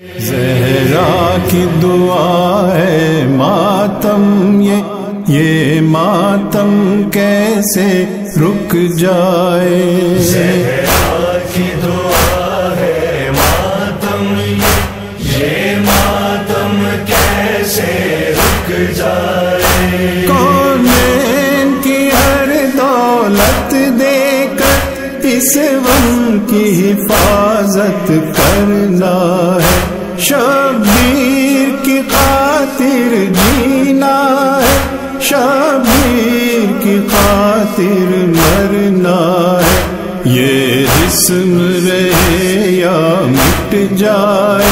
زہرا کی دعا ہے ماتم یہ ماتم کیسے رک جائے. زہرا کی دعا ہے ماتم یہ ماتم کیسے رک جائے. کونین کی ہر دولت دے کر اس غم کی حفاظت کرنا ہے. شبیر کی خاطر جینا ہے، شبیر کی خاطر مرنا ہے. یہ جسم رہے یا مٹ جائے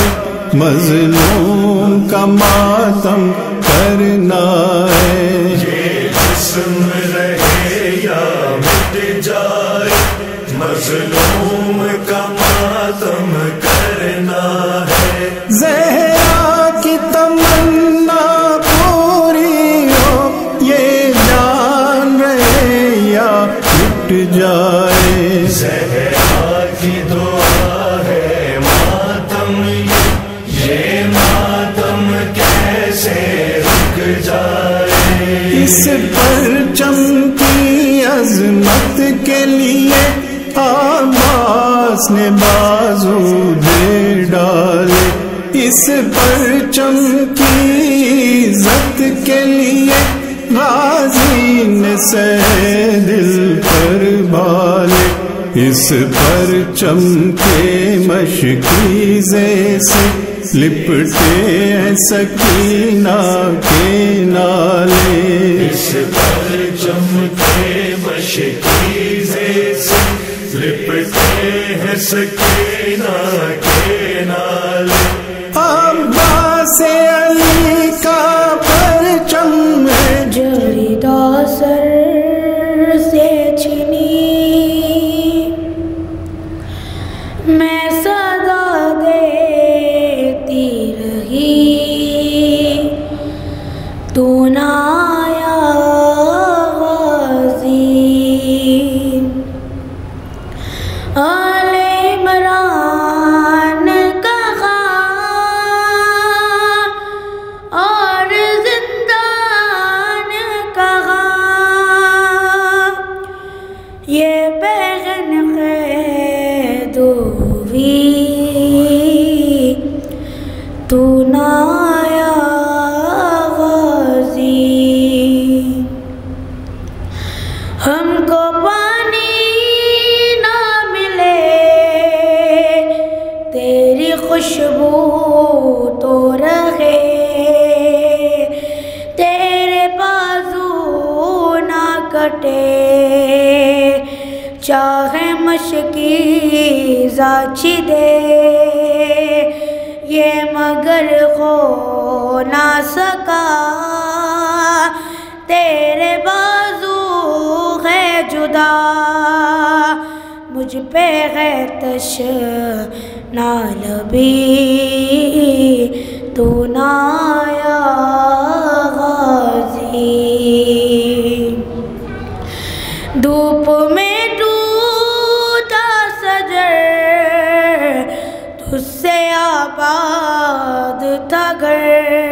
مظلوم کا ماتم کرنا ہے. یہ جسم رہے یا مٹ جائے مظلوم کا ماتم کرنا ہے. زہرا کی تمنا پوری ہو یہ جان رہے یا مٹ جائے. زہرا کی دعا ہے ماتم یہ ماتم کیسے رک جائے. اس پرچم کی عظمت کے لیے عباس نے بازو دے ڈالے. اس پرچم کی عزت کے لیے غازی نے سہ دل پر بھالے. اس پرچم کے مشکیزے سے لپٹے ہیں سکینہ کے نالے. اس پرچم کے مشکیزے سے لپٹے ہیں سکینہ کے نالے. عباس علی کا پرچم ہے جریدہ سر سے چھنی میں صدا دیتی رہی تو نہ آیا غازی. آل عمران کہا اور زندان کہا یہ بہن قید ہوئی تو نہ آیا غازی. ہم کو پانی نہ ملے تیری خوشبو تو رہے تیرے بازو نہ کٹے چاہے مشکی زاچی دے یہ مگر ہو نہ سکا تیرے بازو ہے جدا مجھ پہ ہے تشنا لبی تو نہ آیا غازی. دھوپ میں ٹوٹا سجر تجھ سے آباد تھا گھر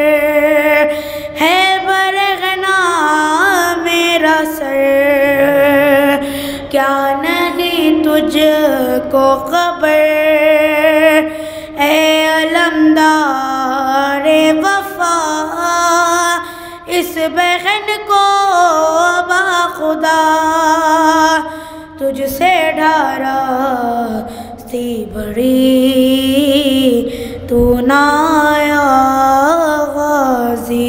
ہے برہنا میرا سر کیا نہیں تجھ کو خبر اے علمدار وفا اس بہن کو باخدا تجھ سے ڈھارا سی بڑی تو نہ آیا غازی.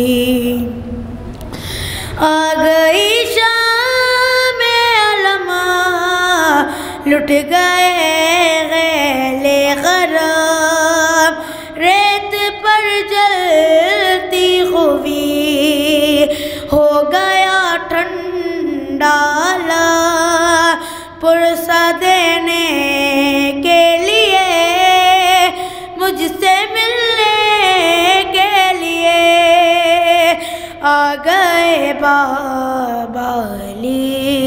آ گئی شام علم لٹ گئے غیلِ غرام ریت پر جلتی ہوئی ہو گیا ٹھنڈا پرسہ دینے کے لیے مجھ سے ملنے کے لیے آ گئے بابا علی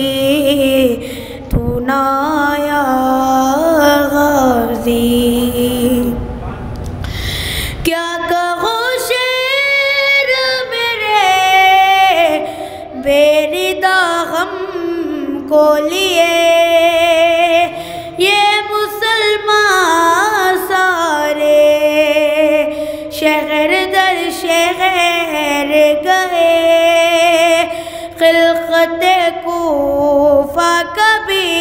تو نہ آیا غازی. کو لیے یہ مسلمان سارے شہر در شہر گئے خلقت کوفہ کبھی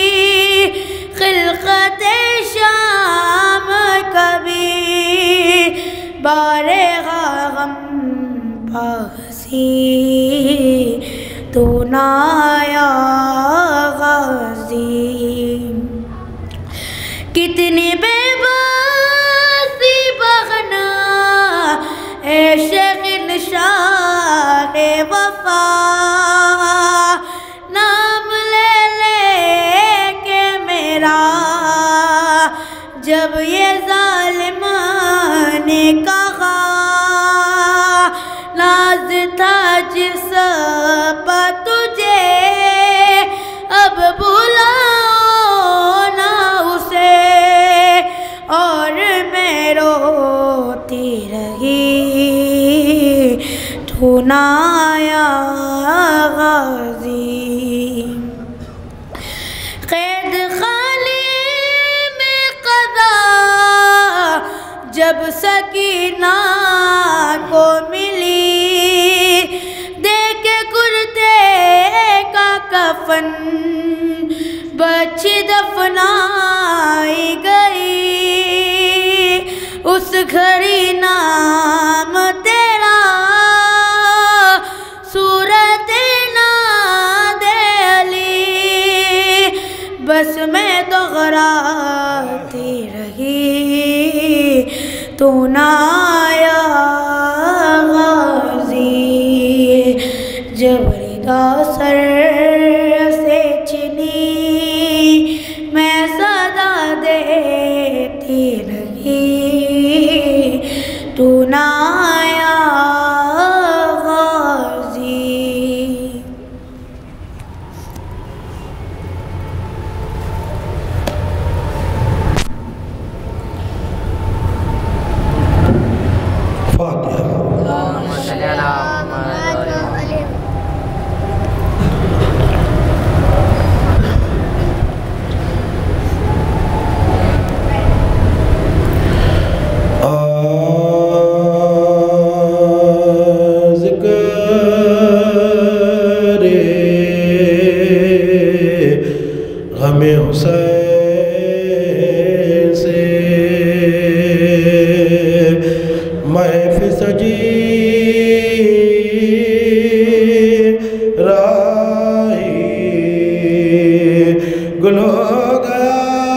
خلقت شام کبھی بارغ غم پاسی تو نہ آیا غازی کتنی بے باسی بغنا عشق نشاء وفا نام لے لے کے میرا جب یہ ظالم نے کہا ناز تھا جس پر تجھے اب بلاؤ نہ اسے اور میں روتی رہی تو نہ آیا غازی قید خانے میں قضا جب سکینہ کو ملی دیکھ کرتے کا کفن بچی دفنائی گئی اس گھڑی نام تیرا صورت ناد علی بس میں تو غراتی رہی تو نہ آیا غازی جب ردا سر سے چنی میں صدا دیتی رہی تو نہ آیا غازی حسین سے محفل سجی راہی گل ہو گیا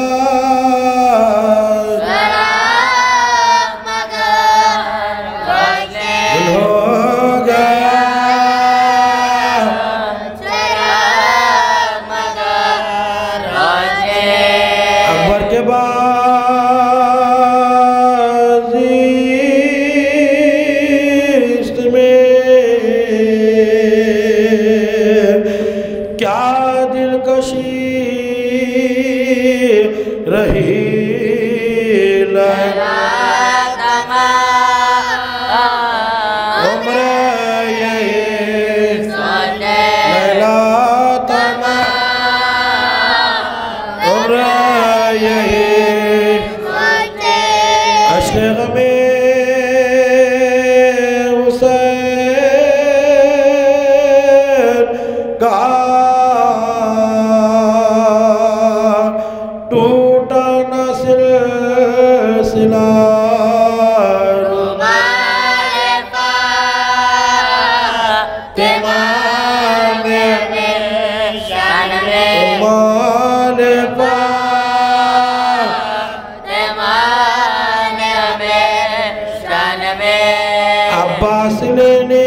عباس لینے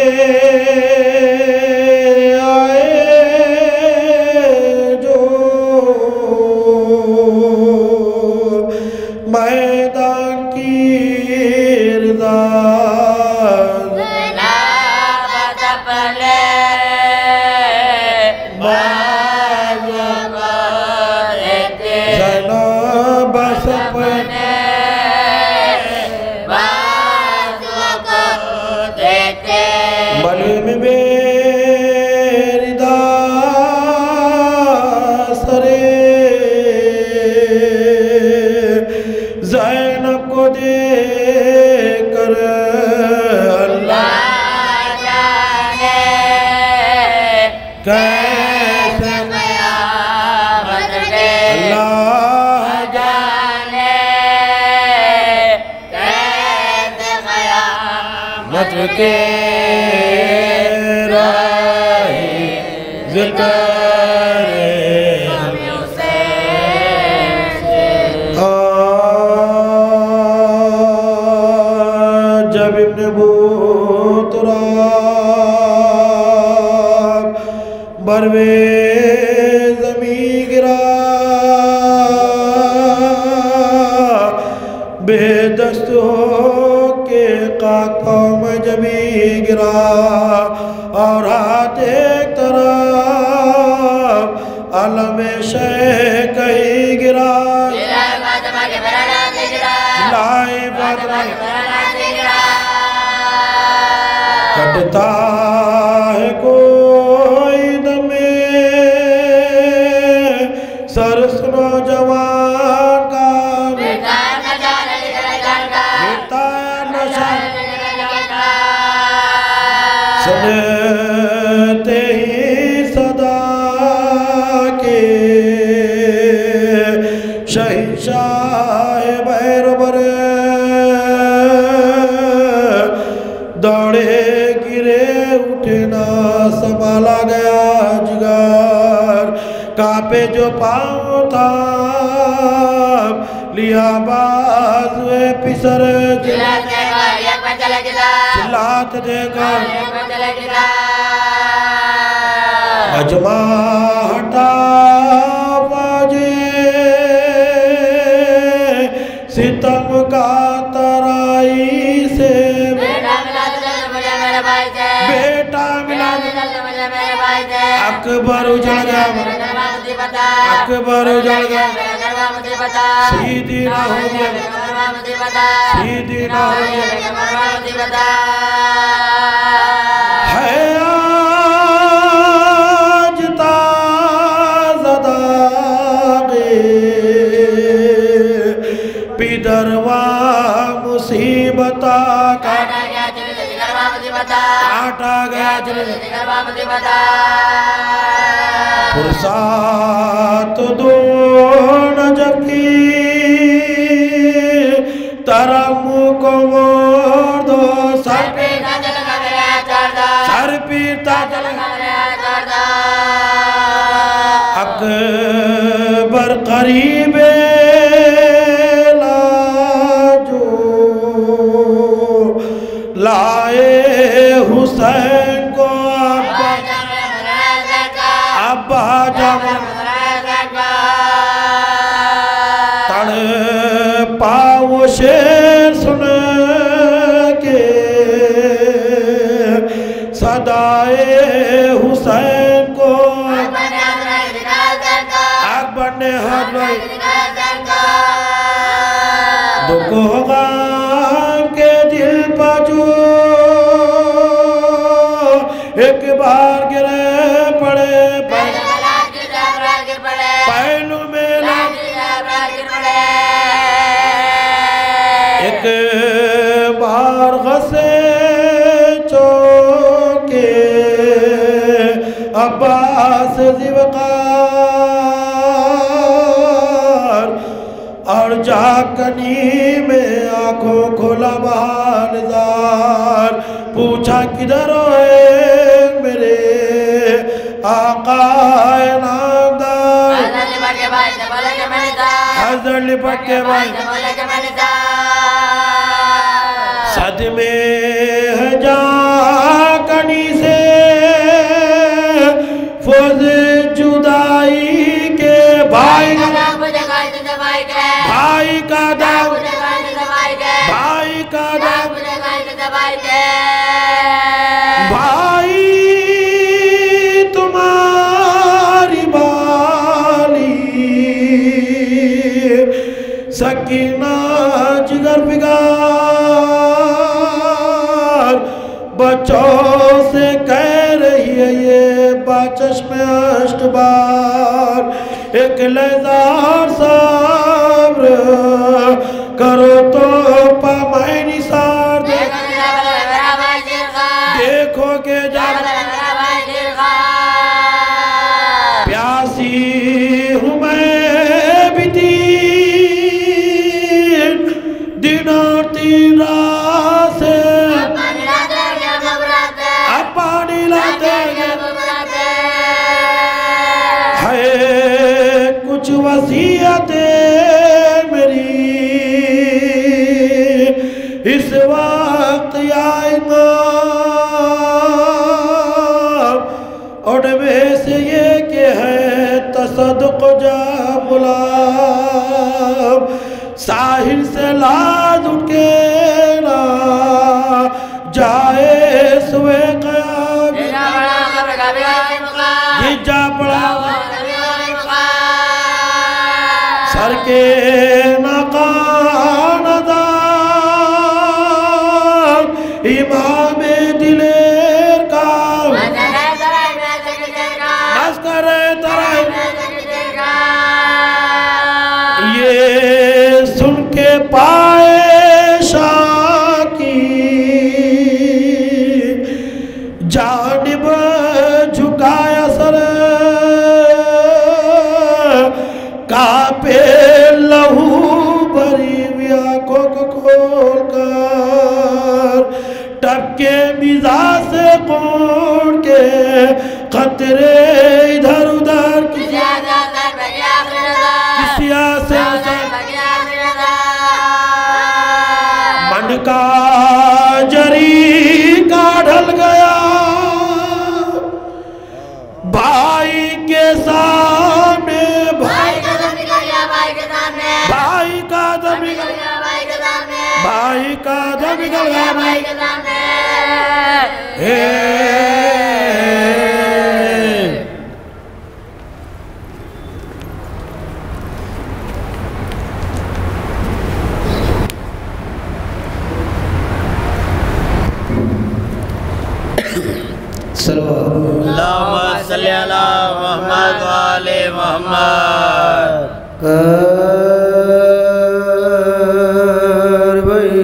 آئے جو میدان کی رضا خلافت اپنے بازو کو دیتے بس اپنے بلے میں میری دار زینب کو دیکھ کر اللہ جانے کیسے قیامت کے اللہ جانے کیسے قیامت مت کے راہی ذکر جب ابن ابو تراب بروے زمین گرا بے دست ہو کے خاک پاؤں میں جبھی گرا اور ہاتھ ایک طرف عالم شہ کہیں گرا لائے فاطمہ کٹتا ہے کوئی دمے سرس نوجوان کا بیٹا نشان سنتے ہی صدا کے شہنشاہ بحر برے دوڑے گرے اٹھنا سنبھالا گیا جگر کانپے جو پاؤں تھا لیا بازوے پسر چلات دے کر اجما ہٹا باجے ستم کا ترائی سے بیٹا ملا اکبر اجڑ گیا اکبر اجڑ گیا سیدھی نہ ہو گیا سیدھی نہ ہو گیا ہے آج تازہ داغے پیدروا مصیبتا کاٹا گیا جلد فرصات دون جب کی ترم کو موڑ دو سر پیتا چلگا اکبر قریب لاجو لائے حسین کو ابا جمع تڑ پاؤ شیر سن کے صدائے حسین کو اکبر نے ہاتھ لائی دکھ غم کے دل پجو ایک بار گرے پڑے پہلو میں لگ ایک بار غصے چوکے عباس زیوقار اور جاکنی میں آنکھوں کھولا بہانزار پوچھا کدھر ہوئے میرے آقا نامدار حضر لپٹ کے بھائی صدمے ہے جاکنی سے فوز جدائی کے بھائی کا دام بھائی کا دام بھائی تمہاری بالی سکینہ جگر بگار بچوں سے کہہ رہی ہے یہ باچشم اشت بار ایک لحظہ صبر کرو تو پامائے نثار دیکھو کہ جب پیاسی ہوں میں بھی تین دن اور 3 رات سے اب پانی لاتے ہے کچھ وصیتیں میری اس وقت یا امام اور میں سے یہ کہ ہے تصدق جا غلام ساحل سے لاز اٹھ کے نہ جائے سوے قیام یہ جا پڑا سر کے ناقان ادان امام دلیر کا نسکر ترائی یہ سن کے پائے شاہ کی جانب جھکایا سر کعپے لہو بھری ہوئی آنکھوں کو کھول کر ٹپ کے مزاج سے کوڑ کے قطرے ادھر ادھر کسی آسے من کا جری کا ڈھل گیا بھائی کے سامنے بھائی کا دم نکل گیا اللہم صلی علی محمد و آل محمد کربئی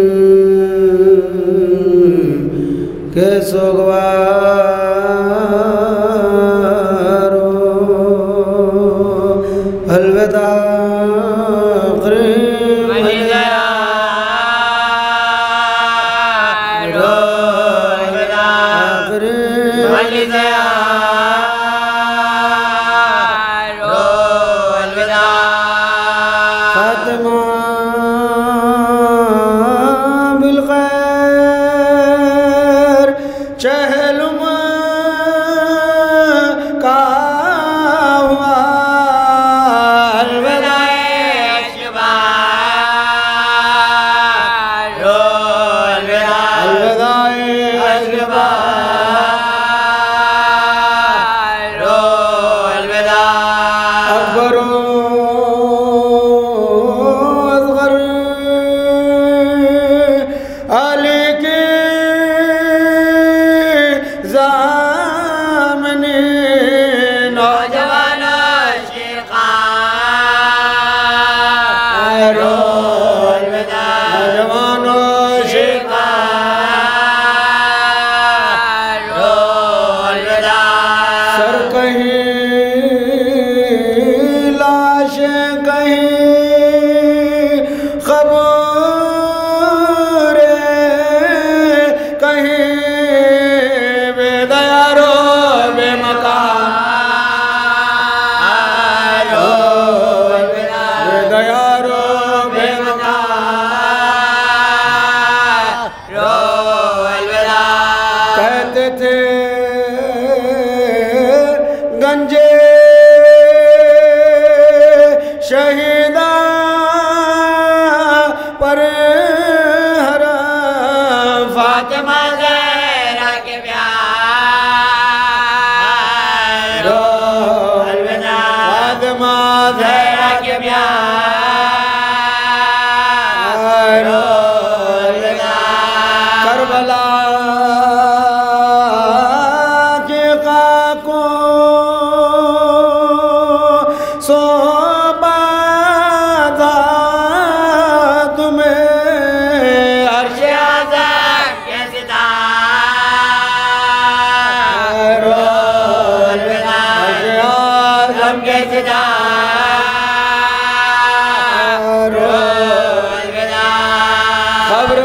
کے سوگوارو الوداع بالخير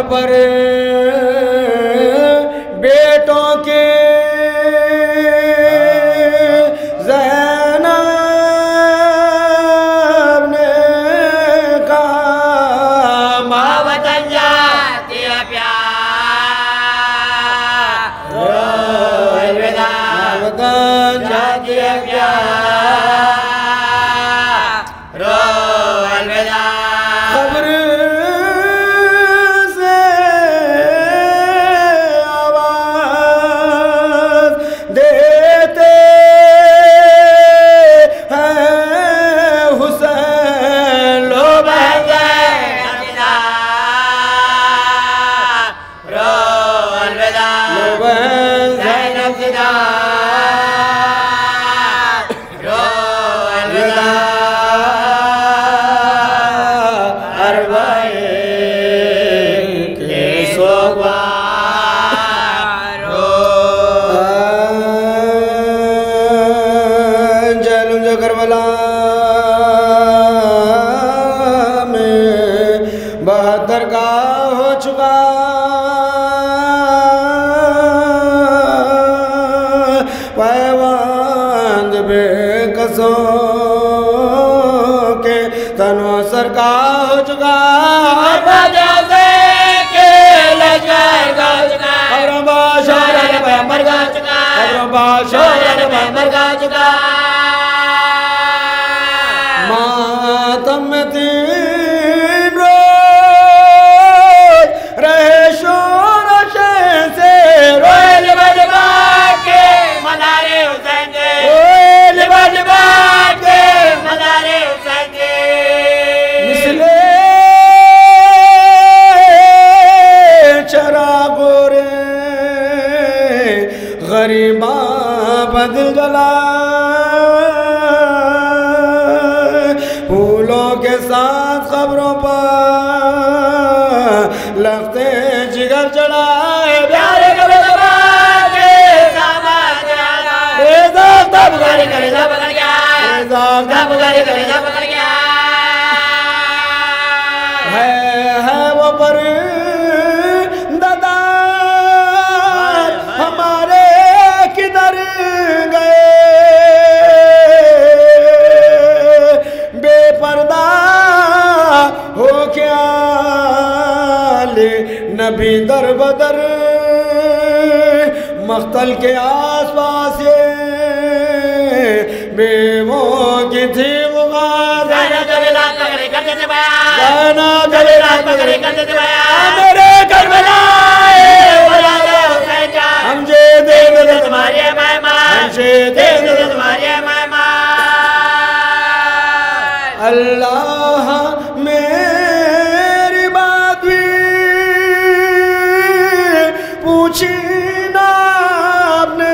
پر بیٹوں کے زینب نے کہا ماں وطن جاتی ہے پیار رو الوداع وطن جاتی ہے پیار رو الوداع خبر سے آواز دیتے ہیں حسین لو بہن رو الوداع لو بہن زینب زدہ رو الوداع جلم جو کربلا میں 72 کا ہو چکا پیوند بے قصوں کے تنو سر کا ہو چکا ماتم میں 3 روز رہے شور و شین سے روئے لبا لبا کے مزارے حسین کے روئے لبا لبا کے مزارے حسین کے مثلے چراغوں رے غریباں بدل جلا پھولوں کے ساتھ خبروں پر لگتے جگر چڑھائے پیارے کبھی دبا کے سامان جانا ریزہ تب بغاری کریزہ پکڑ گیا ریزہ تب بغاری کریزہ پکڑ گیا ہے وہ پرنددار ہمارے کدھر گئے بے پردہ ہو کیا لے نبی در بدر مقتل کے آس پاس یہ بیووں کی تھی وہ غازہ جانا جلیلات پکڑی کرتے تھے میرے کربلا ہم جے دے دے تمہاری مہمان ہم جے دے دے تمہاری مہمان اللہ میری بات بھی پوچھی نا آپ نے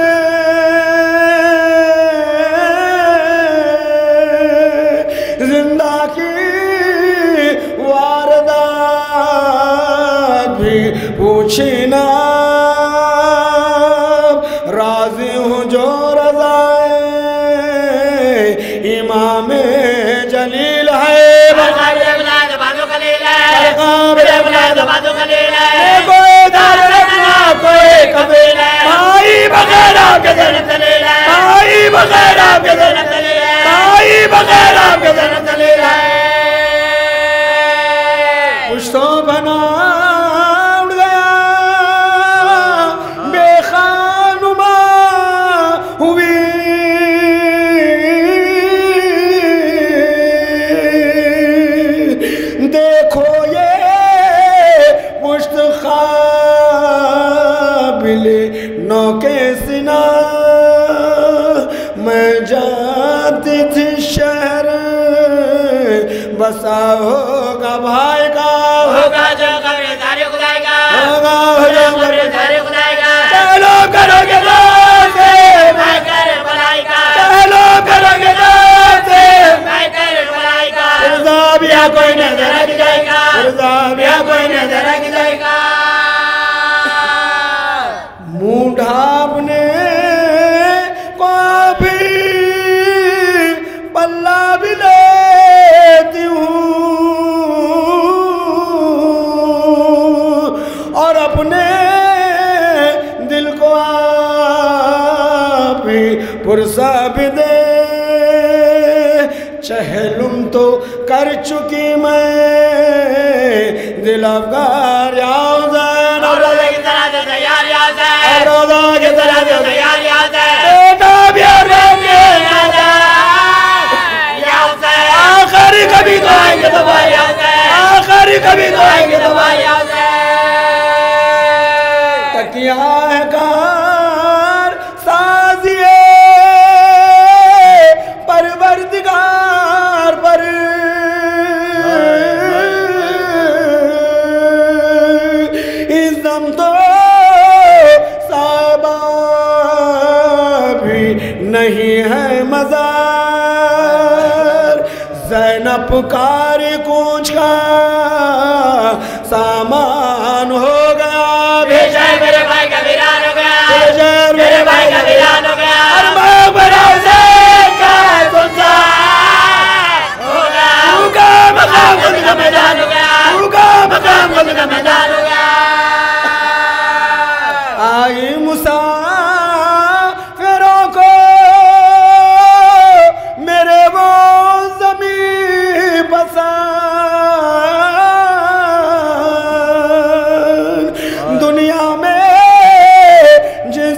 زندہ کی واردات بھی پوچھی نا راضی ہوں جو رضائے امام جلیل ہے کوئی دار رکھنا کوئی قبیل ہے بھائی بغیر آپ کے ذنب دلیل ہے بھائی بغیر آپ کے ذنب دلیل ہے بھائی بغیر آپ کے ذنب دلیل ہے پشتوں بنا اڑ گیا بے خانما ہوئی دیکھو یہ پشت قابل نو کے سنا میں جاتی تھی شہر بسا ہوگا بھائی کا ہوگا جو قبر داری خدای کا ہوگا جو قبر داری خدای کا چلو کرو گے دوستے میں کر بلائی کا چلو کرو گے دوستے میں کر بلائی کا رضا بیا کوئی نظر رکھ جائے گا رضا بیا کوئی نظر رکھ جائے گا منہ ڈھانپنے کو بھی پلہ بھی لیتی ہوں فرصت دے چہلم تو کر چکی میں دل افگار یا حسین روزہ کی طرح سے تیار یا حسین روزہ کی طرح سے تیار یا حسین بیٹا بیار یا حسین آخری کبھی تو آئیں گے دبائی یا حسین آخری کبھی تو آئیں گے دبائی یا حسین تکیہ ہے کار سازیے پروردگار پر اس دم تو صحابہ بھی نہیں ہے مزار زینب پکاری کونچ کا سامان ہو گیا بیشک میرے بھائی کا ویران ہو گیا بیشک میرے بھائی کا ویران ہو گیا ارمان بنا حسین کا سنسار ہو گیا ہوگا مقام خود کا میدان ہو گیا ہوگا مقام خود کا میدان ہو گیا آئی مسافروں کو میرے وہ زمین پسند دنیا میں جس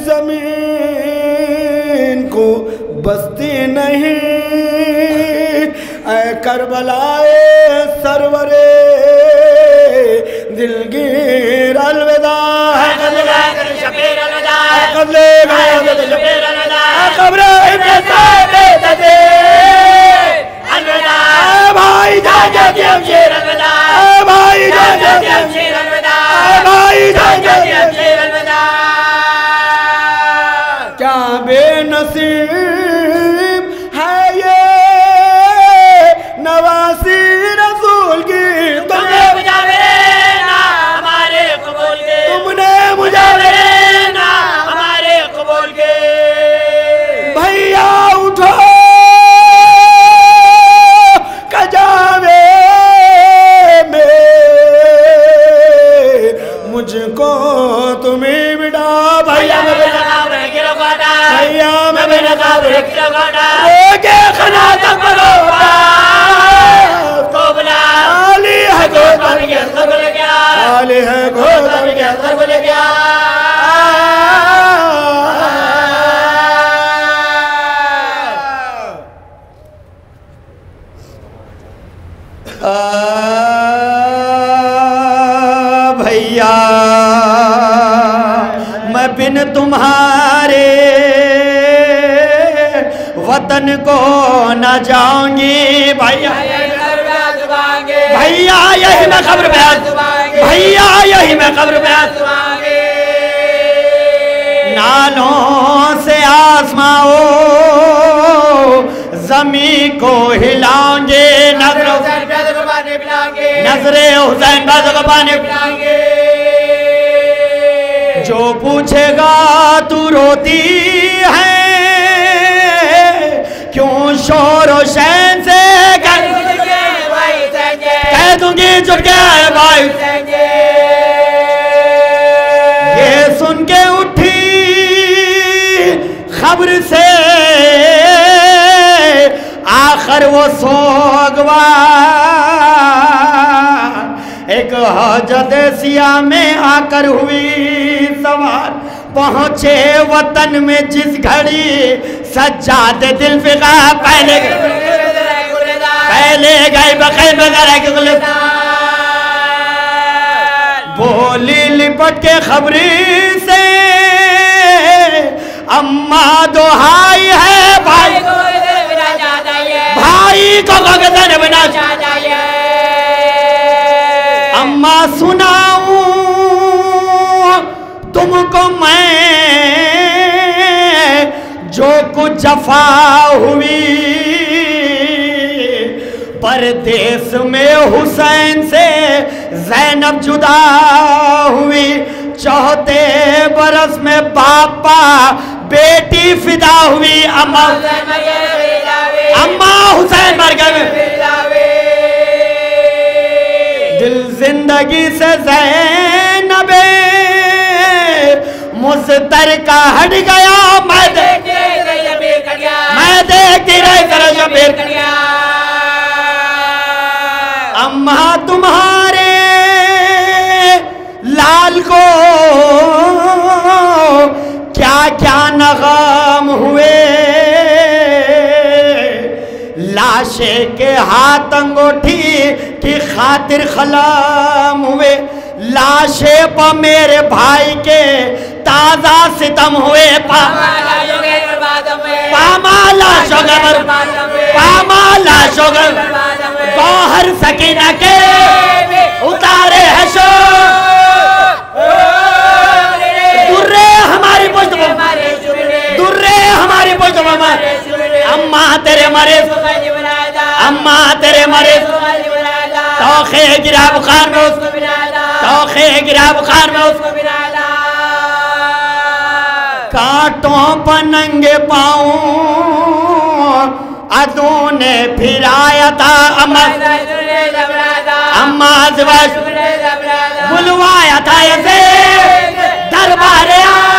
زمین کو بستی نہیں اے کربلائے سرورے دلگیر الوداع شبیر الوداع قبل شبیر الوداع قبر ابن صاحب الوداع بھائی جان جاتی شیر الوداع بھائی جان جاتی شیر الوداع بھائی جان جاتی شیر الوداع کیا بے نصیب ہے یہ نواسی رسول کی تم نے مجاورے نا ہمارے قبول کے تم نے مجاورے نا ہمارے قبول کے بھیا اٹھو کجاوے میں مجھ کو تمہیں بڑا بھیا میں بڑا بھیا میں بڑا کے خنا تک برو عالی ہے گوتم کے عالی ہے گوتم کے بھیا میں بن تمہارے وطن کو نہ جاؤں گی بھیا بھیا یہی میں قبر پہ بھیا یہی میں قبر پہ نالوں سے آسماؤ زمین کو ہلاؤں گے نظر حسین بازو کو پانے جو پوچھے گا تو روتی ہے کیوں شور و شین سے کہہ دوں گی چھٹ گیا ہے بھائی یہ سن کے اٹھی خبر سے آخر وہ سوگوار ایک حاجت سیاہ میں آ کر ہوئی سوار پہنچے وطن میں جس گھڑی سجاد دل فقہ پہلے گئے بقی بغیرہ کے بولی لپٹ کے خبری سے اماں دہائی ہے بھائی کو گزن بنا اماں سناؤں تم کو میں جو کچھ جفا ہوئی پردیس میں حسین سے زینب جدا ہوئی چوتھے برس میں باپا بیٹی فدا ہوئی اماں حسین مر گئے دل زندگی سے زینب مستر کا ہٹ گیا دیکھتی رہے ذرا شبیر اماں تمہارے لال کو کیا کیا نغم ہوئے لاشے کے ہاتھ انگوٹھی کی خاطر خلام ہوئے لاشے پا میرے بھائی کے تازہ ستم ہوئے پامالا شوگر پامالا شوگر گوہر سکینہ کے اتارے ہے شو درے ہماری پشت درے ہماری پشت اماں تیرے مرض اماں تیرے مرض توخے گرا بخار میں اس توخے گرا بخار میں اس کانٹوں پننگے پاؤں عدو نے پھرایا تھا اماں زواج بلوایا تھا یہ دربارے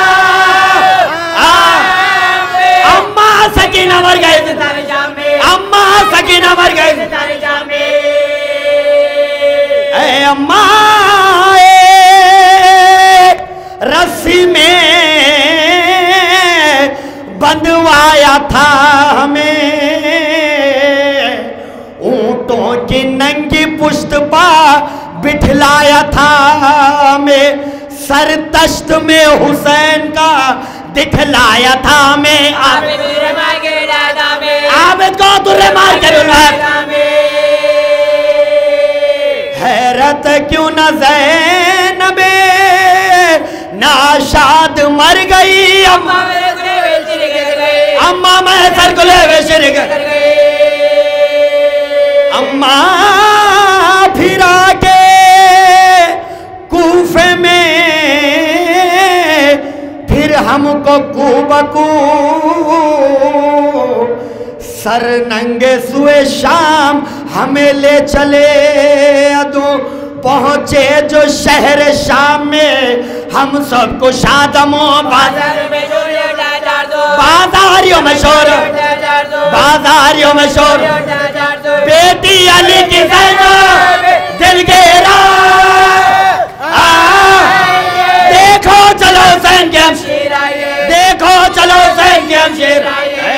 اماں سکینہ مر گئے اماں سکینہ مر گئے اے اماں رسی میں بندوایا تھا ہمیں اونٹوں کی ننگی پشت پا بٹھلایا تھا ہمیں سر تشت میں حسین کا دکھلایا تھا ہمیں عابد کو درے مار کے حیرت کیوں نہ زینب ناشاد مر گئی اماں میں سر کو لے وے شرک اماں پھرا کے کوفے میں پھر ہم کو کوبکو سر ننگے سوئے شام ہمیں لے چلے ادو پہنچے جو شہر شام میں ہم سب کو شادموں بازاریوں میں شور بازاریوں میں شور بیٹی علی کی زینب دل گیرا دیکھو چلو حسین کے ہمشیر دیکھو چلو حسین کے ہمشیر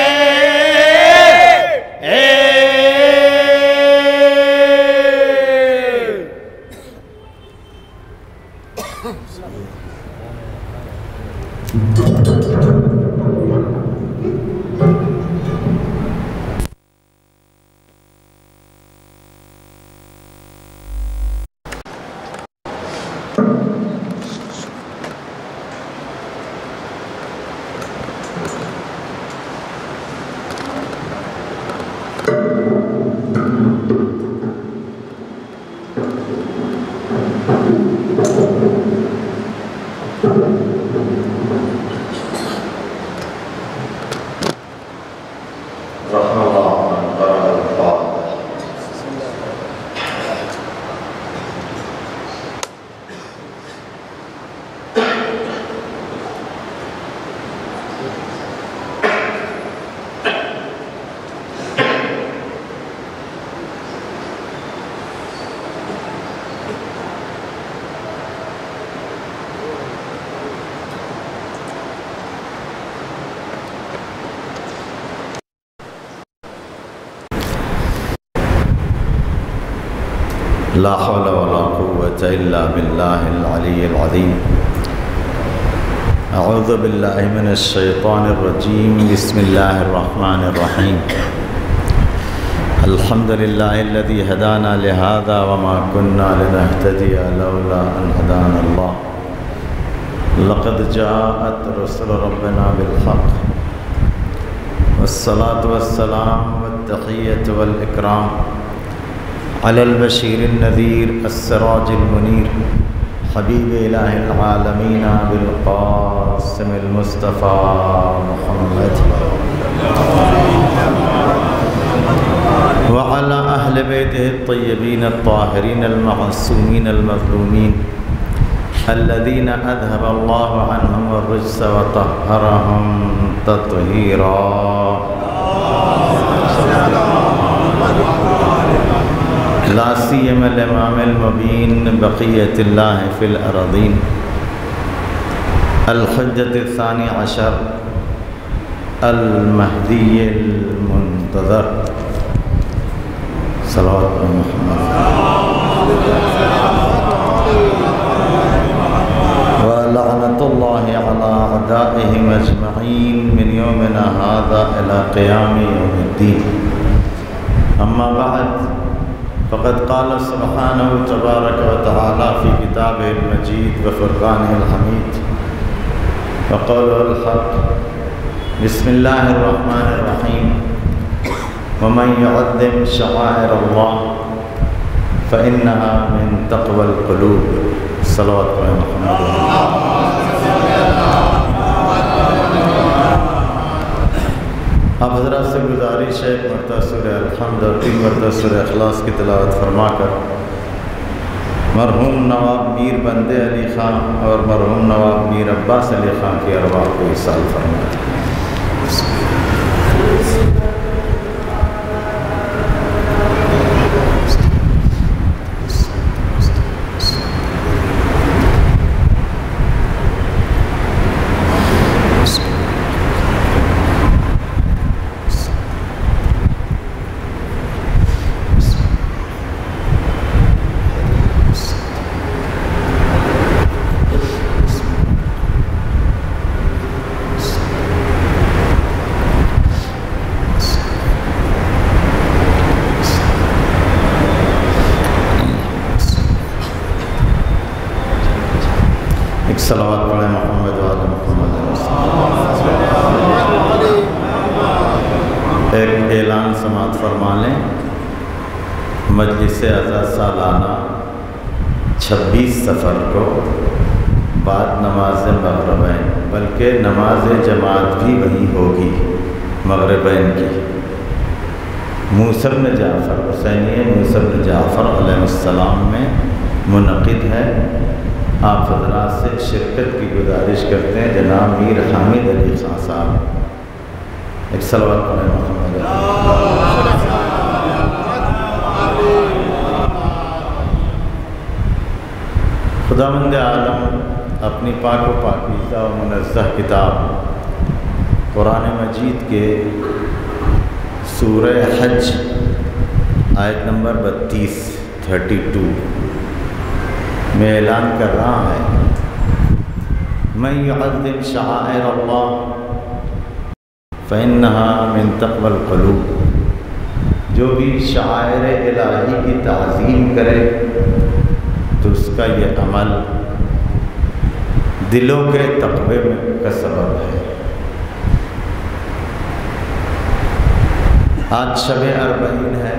لا حول ولا قوة إلا بالله العلي العظيم أعوذ بالله من الشيطان الرجيم بسم الله الرحمن الرحيم الحمد لله الذي هدانا لهذا وما كنا لنهتدي لولا أن هدانا الله لقد جاءت رسل ربنا بالحق والصلاة والسلام والتحية والإكرام على البشير النذير السراج المنير حبيب إله العالمين بالقاسم المصطفى محمد وعلى أهل بيته الطيبين الطاهرين المعصومين المظلومين الذين أذهب الله عنهم الرجس وطهرهم تطهيرا لا سيما الإمام المبين بقية الله في الأراضين الحجة الثاني عشر المهدي المنتظر صلوات محمد ولعنة الله على أعدائهم أجمعين من يومنا هذا إلى قيام يوم الدين. أما بعد، فقد قال سبحانه تبارك وتعالى في كتابه المجيد وفرقانه الحميد وقوله الحق: بسم الله الرحمن الرحيم ومن يعظم شعائر الله فإنها من تقوى القلوب. صلوات محمد. آپ حضرات سے گزارش ہے ایک مرتبہ سورہ الحمد اور 3 مرتبہ سورہ اخلاص کی تلاوت فرما کر مرحوم نواب میر بندے علی خان اور مرحوم نواب میر عباس علی خان کی ارواح کو ایصال فرمائیں. صلوات پڑھیں محمد وعلی محمد. ایک اعلان سماعت فرما لیں. مجلس عزا سالانہ 26 صفر کو بعد نماز مغربین بلکہ نماز جماعت بھی وہی ہوگی مغربین کی. موسی بن جعفر حسینیہ موسی بن جعفر علیہ السلام میں منعقد ہے. آپ حضرات سے شرکت کی گزارش کرتے ہیں. جناب میر حامد علی خان صاحب ایک صلوات پڑھیں محمد. خداوند عالم اپنی پاک و پاکیزہ و منزہ کتاب قرآن مجید کے سورہ حج آیت نمبر 32 میں اعلان کر رہا ہے: من يعظم شعائر اللہ فإنها من تقوى القلوب. جو بھی شعائر الہی کی تعظیم کرے تو اس کا یہ عمل دلوں کے تقوی کا سبب ہے. آج شب اربعین ہے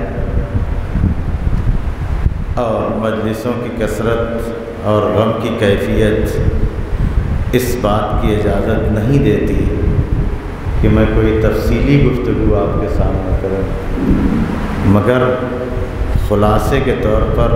اور مجلسوں کی کثرت اور غم کی کیفیت اس بات کی اجازت نہیں دیتی کہ میں کوئی تفصیلی گفتگو آپ کے سامنے کروں، مگر خلاصے کے طور پر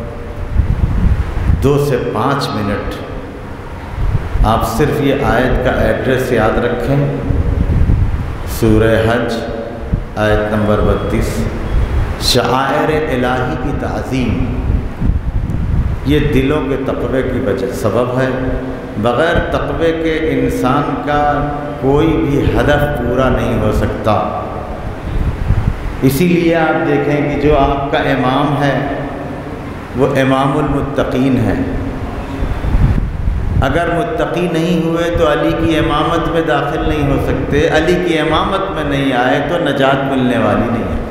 2 سے 5 منٹ آپ صرف یہ آیت کا ایڈریس یاد رکھیں. سورہ حج آیت نمبر 32. شعائر الہی کی تعظیم یہ دلوں کے تقوی کی وجہ سبب ہے. بغیر تقوی کے انسان کا کوئی بھی ہدف پورا نہیں ہو سکتا. اسی لیے آپ دیکھیں کہ جو آپ کا امام ہے وہ امام المتقین ہے. اگر متقی نہیں ہوئے تو علی کی امامت میں داخل نہیں ہو سکتے. علی کی امامت میں نہیں آئے تو نجات ملنے والی نہیں ہے.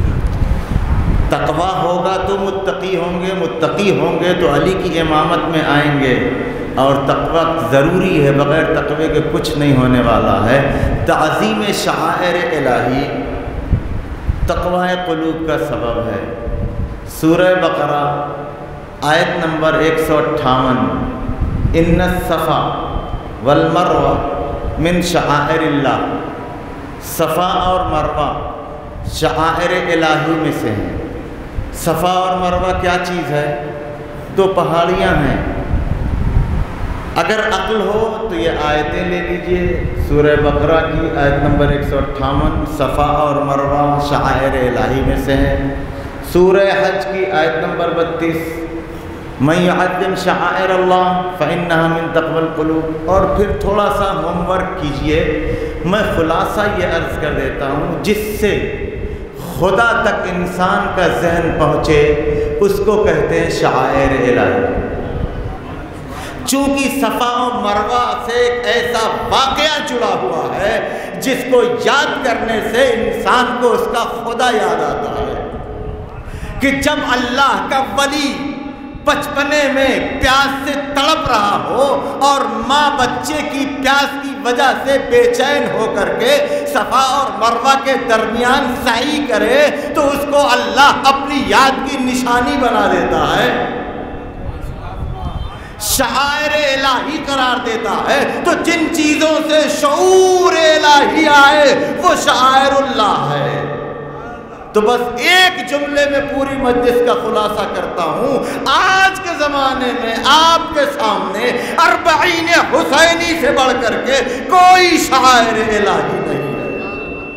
تقویٰ ہوگا تو متقی ہوں گے، متقی ہوں گے تو علی کی امامت میں آئیں گے. اور تقویٰ ضروری ہے، بغیر تقوی کے کچھ نہیں ہونے والا ہے. تعظیم شعائر الہی تقوی قلوب کا سبب ہے. سورہ بقرہ آیت نمبر 158: ان الصفا والمروہ من شعائر اللہ. صفا اور مروہ شعائر الہی میں سے ہیں. صفا اور مروہ کیا چیز ہے؟ 2 پہاڑیاں ہیں. اگر عقل ہو تو یہ آیتیں لے لیجئے، سورہ بقرہ کی آیت نمبر 158، صفا اور مروہ شعائر الہی میں سے ہیں، سورہ حج کی آیت نمبر 32، من یعظم شعائر اللہ فإنہا من تقوی القلوب۔ اور پھر تھوڑا سا ہوم ورک کیجئے، میں خلاصہ یہ عرض کر دیتا ہوں، جس سے خدا تک انسان کا ذہن پہنچے اس کو کہتے ہیں شعائر الہی۔ چونکہ صفا و مروہ سے ایک ایسا واقعہ جڑا ہوا ہے جس کو یاد کرنے سے انسان کو اس کا خدا یاد آتا ہے، کہ جب اللہ کا ولی بچپنے میں پیاس سے تڑپ رہا ہو اور ماں بچے کی پیاس کی وجہ سے بے چین ہو کر کے صفا اور مروہ کے درمیان سعی کرے تو اس کو اللہ اپنی یاد کی نشانی بنا دیتا ہے، شعائر الہی قرار دیتا ہے۔ تو جن چیزوں سے شعور الہی آئے وہ شعائر اللہ ہے۔ تو بس ایک جملے میں پوری مجلس کا خلاصہ کرتا ہوں، آج کے زمانے میں آپ کے سامنے 40 حسینی سے بڑھ کر کے کوئی شعائر الہی نہیں ہے۔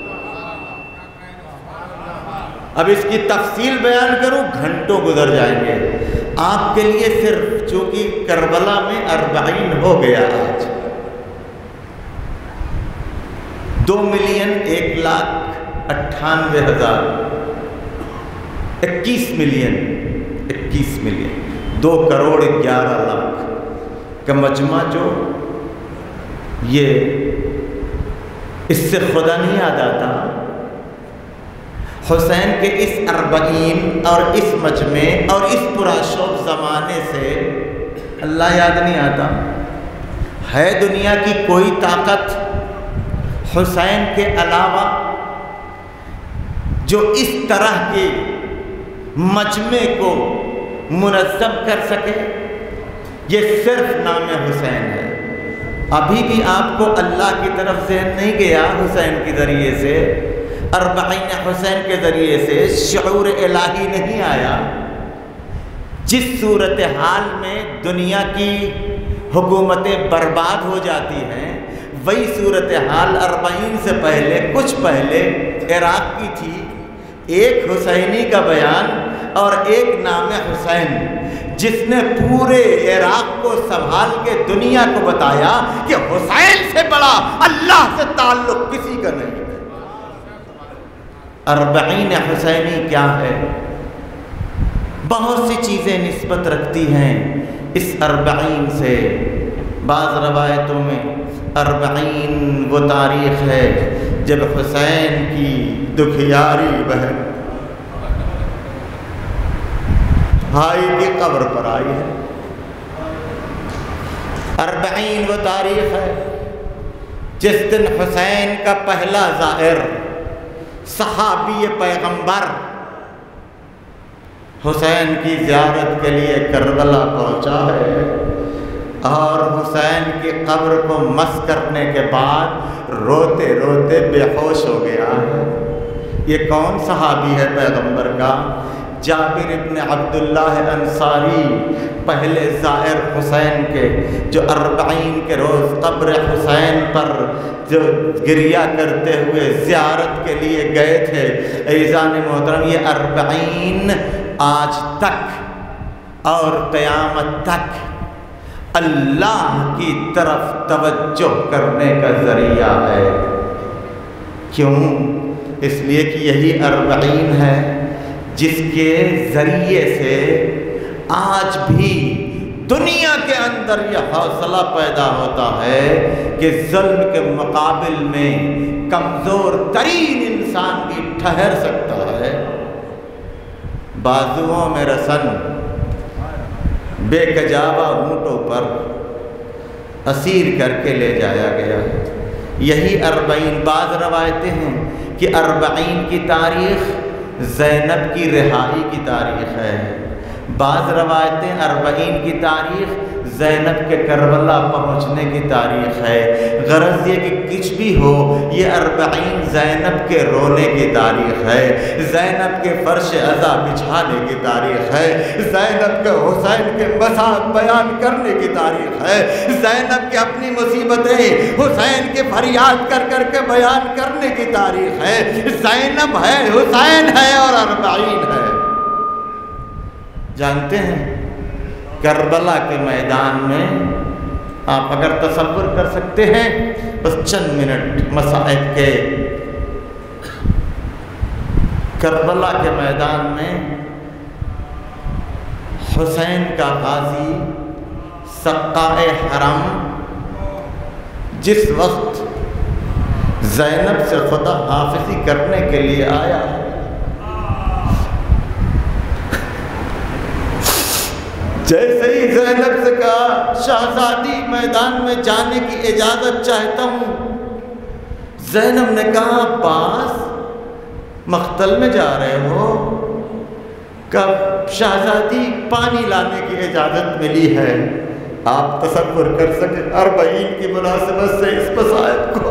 اب اس کی تفصیل بیان کروں گھنٹوں گزر جائیں گے، آپ کے لیے صرف چونکہ کربلا میں 40 ہو گیا، آج 2,01,98,000 21 ملین 2 کروڑ 11 لاکھ کا مجمع جو یہ اس سے خدا نہیں یاد آتا، حسین کے اس 40 اور اس مجمع اور اس پراشوب زمانے سے اللہ یاد نہیں آتا؟ ہے دنیا کی کوئی طاقت حسین کے علاوہ جو اس طرح کے مجمع کو منظم کر سکے؟ یہ صرف نام حسین ہے۔ ابھی بھی آپ کو اللہ کی طرف ذہن نہیں گیا حسین کے ذریعے سے، 40 حسین کے ذریعے سے شعور الہی نہیں آیا۔ جس صورتحال میں دنیا کی حکومتیں برباد ہو جاتی ہیں وہی صورتحال 40 سے پہلے کچھ پہلے عراق کی تھی۔ ایک حسینی کا بیان اور ایک نام حسین جس نے پورے عراق کو سنبھال کے دنیا کو بتایا کہ حسین سے بڑا اللہ سے تعلق کسی کا نہیں۔ 40 حسینی کیا ہے؟ بہت سی چیزیں نسبت رکھتی ہیں اس 40 سے۔ بعض روایتوں میں 40 وہ تاریخ ہے جب حسین کی دکھیاری بہن بھائی کی قبر پر آئی ہے۔ 40 وہ تاریخ ہے جس دن حسین کا پہلا زائر صحابی پیغمبر حسین کی زیارت کے لیے کربلا پہنچا ہے اور حسین کی قبر کو مس کرنے کے بعد روتے روتے بے ہوش ہو گیا ہے۔ یہ کون صحابی ہے پیغمبر کا؟ جابر ابن عبداللہ انصاری، پہلے زائر حسین کے، جو 40 کے روز قبر حسین پر جو گریہ کرتے ہوئے زیارت کے لیے گئے تھے۔ عزیزان محترم، یہ 40 آج تک اور قیامت تک اللہ کی طرف توجہ کرنے کا ذریعہ ہے۔ کیوں؟ اس لیے کہ یہی 40 ہے جس کے ذریعے سے آج بھی دنیا کے اندر یہ حوصلہ پیدا ہوتا ہے کہ ظلم کے مقابل میں کمزور ترین انسان بھی ٹھہر سکتا ہے۔ بازوؤں میں رسن، بے کجاوا اونٹوں پر اسیر کر کے لے جایا گیا۔ یہی 40 بعض روایتیں ہیں کہ 40 کی تاریخ زینب کی رہائی کی تاریخ ہے، بعض روایتیں 40 کی تاریخ زینب کے کربلا پہنچنے کی تاریخ ہے۔ غرض یہ کہ کچھ بھی ہو، یہ 40 زینب کے رونے کی تاریخ ہے، زینب کے فرش عزا بچھانے کی تاریخ ہے، زینب کے حسین کے مسائل بیان کرنے کی تاریخ ہے، زینب کے اپنی مصیبتیں حسین کے فریاد کر کر کے بیان کرنے کی تاریخ ہے۔ زینب ہے، حسین ہے اور 40 ہے۔ جانتے ہیں کربلا کے میدان میں آپ اگر تصور کر سکتے ہیں، بس چند منٹ مصائب کے، کربلا کے میدان میں حسین کا غازی سقائے حرم جس وقت زینب سے خدا حافظی کرنے کے لیے آیا، جیسے ہی زینب سے کہا شہزادی میدان میں جانے کی اجازت چاہتا ہوں، زینب نے کہا عباس مقتل میں جا رہے ہو؟ کب؟ شہزادی پانی لانے کی اجازت ملی ہے۔ آپ تصور کر سکیں 40 کی مناسبت سے اس مسائل کو،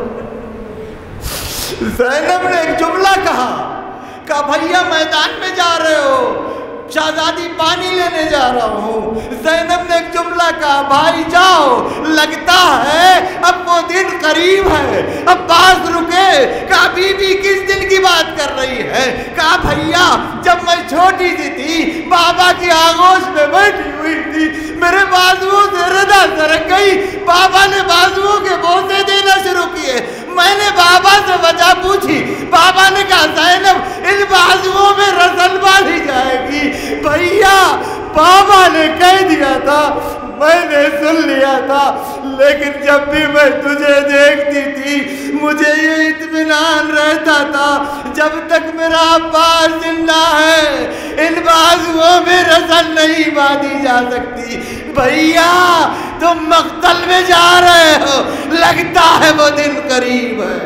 زینب نے ایک جملہ کہا بھیا میدان میں جا رہے ہو؟ شہزادی پانی لینے جا رہا ہوں۔ زینب نے ایک جملہ کہا بھائی جاؤ، لگتا ہے اب وہ دن قریب ہے۔ عباس رکے، کہا بی بی کس دن کی بات کر رہی ہے؟ کہا بھیا جب میں چھوٹی سی تھی بابا کی آغوش میں بیٹھی ہوئی تھی، میرے بازوؤں سے ردا سرک گئی، بابا نے بازوؤں کے بوسے دینا شروع کیے، میں نے بابا سے وجہ پوچھی، بابا نے کہا زینب ان بازوؤں میں رسل باندھی جائے گی۔ بھیا بابا نے کہہ دیا تھا، میں نے سن لیا تھا، لیکن جب بھی میں تجھے دیکھتی تھی مجھے یہ اطمینان رہتا تھا جب تک میرا عباس زندہ ہے ان بازوؤں میں رسل نہیں باندھی جا سکتی۔ بھیا تم مقتل میں جا رہے ہو، لگتا ہے وہ دن قریب ہے۔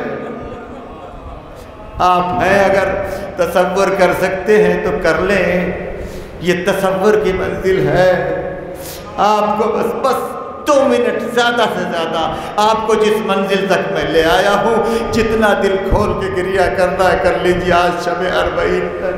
آپ ہیں اگر تصور کر سکتے ہیں تو کر لیں، یہ تصور کی منزل ہے۔ آپ کو بس 2 منٹ زیادہ سے زیادہ آپ کو جس منزل تک میں لے آیا ہوں، جتنا دل کھول کے گریہ کرنا ہے کر لیجیے۔ آج شب 40 ہے،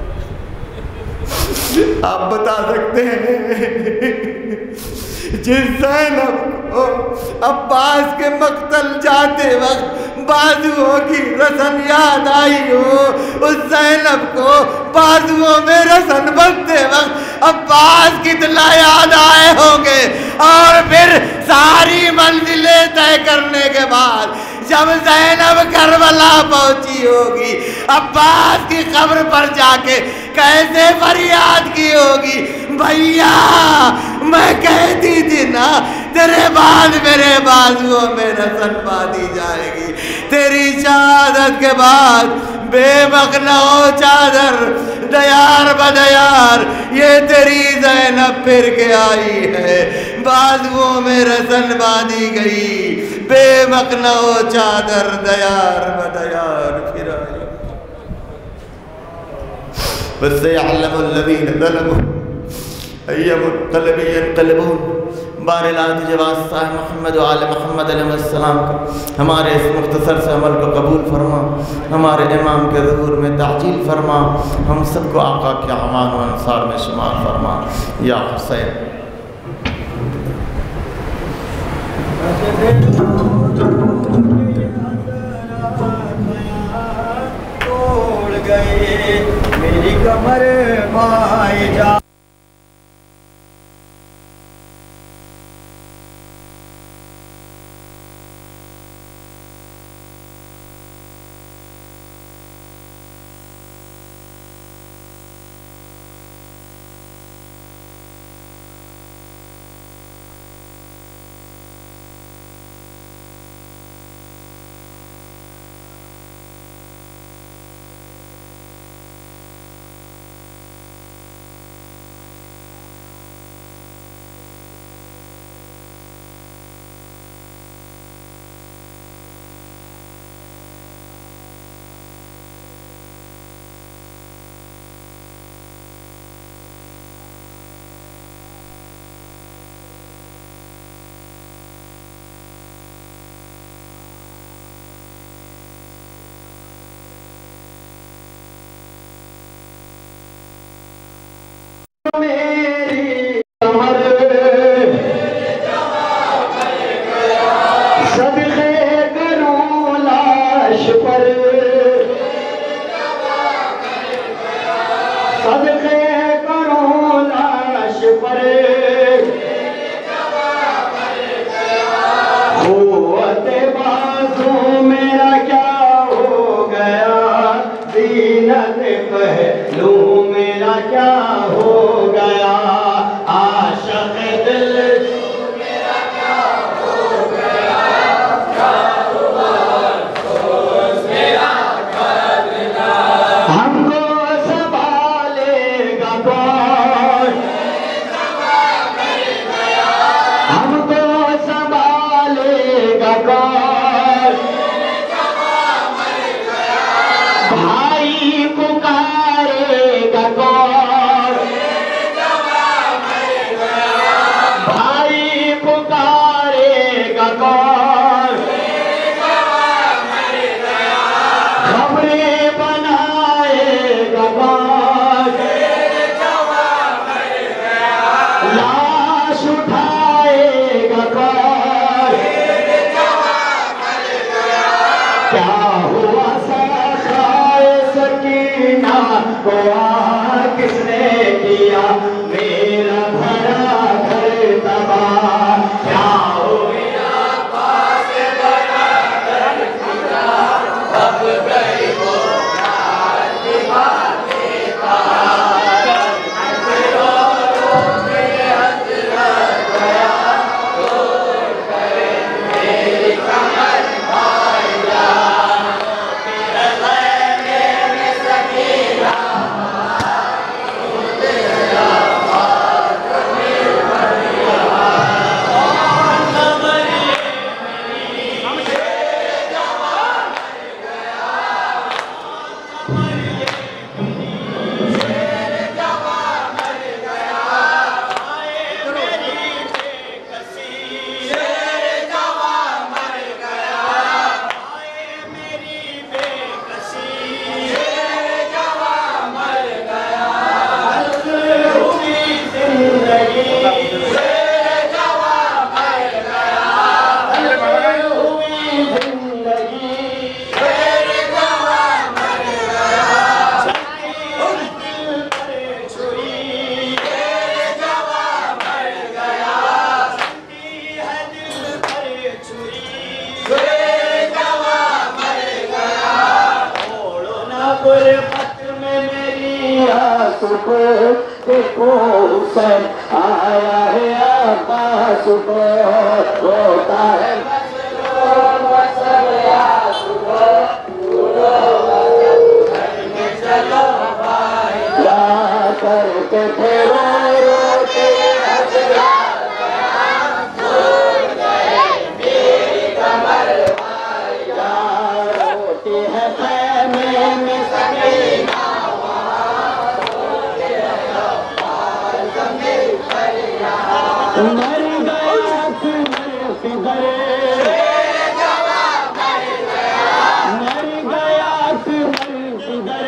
آپ بتا سکتے ہیں جس زینب کو عباس کے مقتل جاتے وقت بازوؤں کی رسن یاد آئی ہو، اس زینب کو بازوؤں میں رسن بندھتے وقت عباس کتنا یاد آئے ہوں گے۔ اور پھر ساری منزلیں طے کرنے کے بعد جب زینب کربلا پہنچی ہوگی، عباس کی قبر پر جا کے کیسے فریاد کی ہوگی، بھیا میں کہتی تھی نا تیرے بعد میرے بازوؤں میں رسن باندھی جائے گی، تیری شہادت کے بعد بے مقنعو چادر دیار بدیار یہ تیری زینب پھر کے آئی ہے، بازوؤں میں رسن باندھی گئی، بے مقنعو چادر دیار بدیار پھر آئی۔ وَسَيَعْلَمُ الَّذِينَ ظَلَمُوا أَيَّ مُنقَلَبٍ يَنقَلِبُونَ۔ بارالعاد جواز صاحب محمد و آل محمد علیہ السلام کا ہمارے اس مختصر سے عمل کو قبول فرما، ہمارے امام کے ظہور میں تعجیل فرما، ہم سب کو آقا کے اعوان و انصار میں شمار فرما۔ یا حسین توڑ گئے میری کمر مائے جا کو دیکھو حسین آیا ہے عباس کو روتا ہے کر کے پھیرو رو کے روتی ہے خیمے میں سکینہ مر گیا کمر فدرے مر گیا کمر فدرے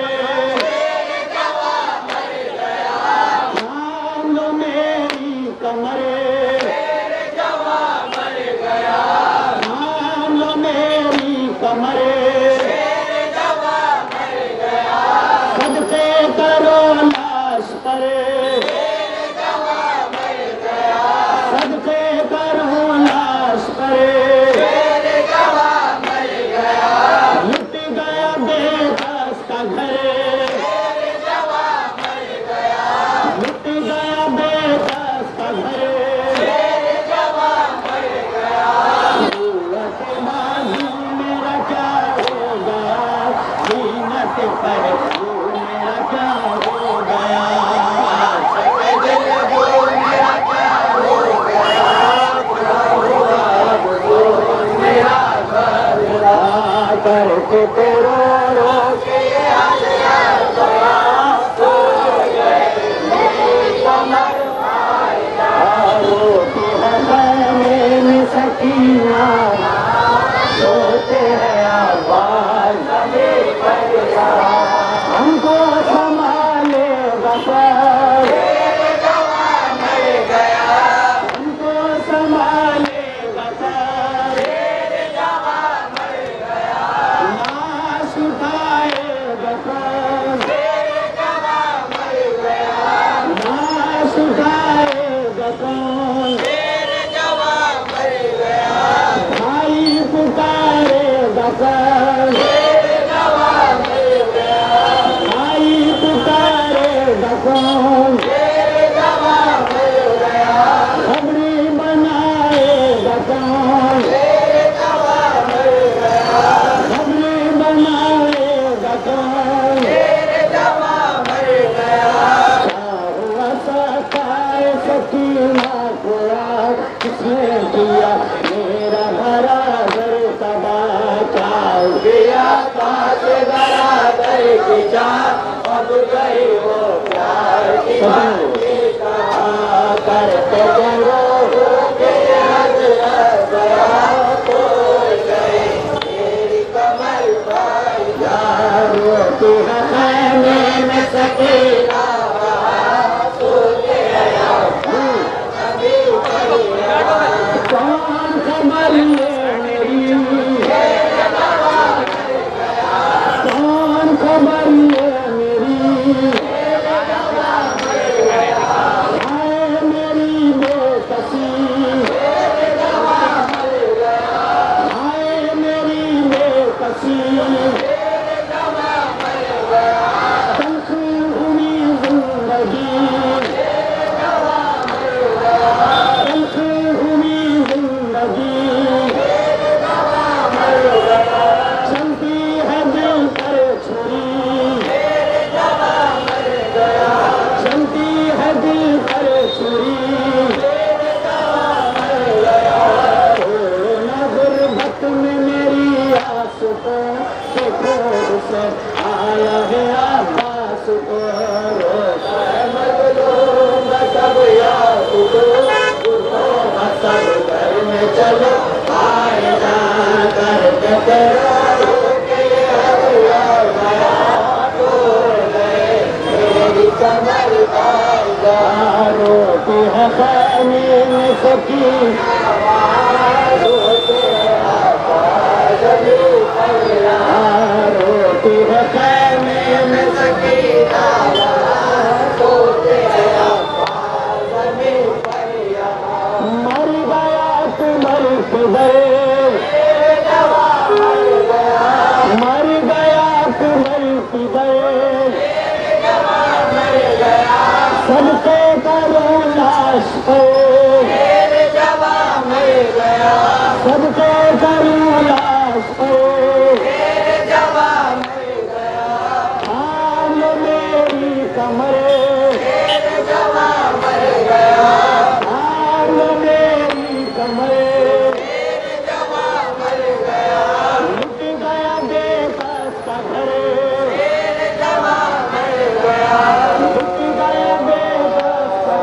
مر گیا صدقے کروں لاش پہ حال میری کمر حال میری کمر لٹ گیا بے بس کا گھر لٹ گیا بے بس کا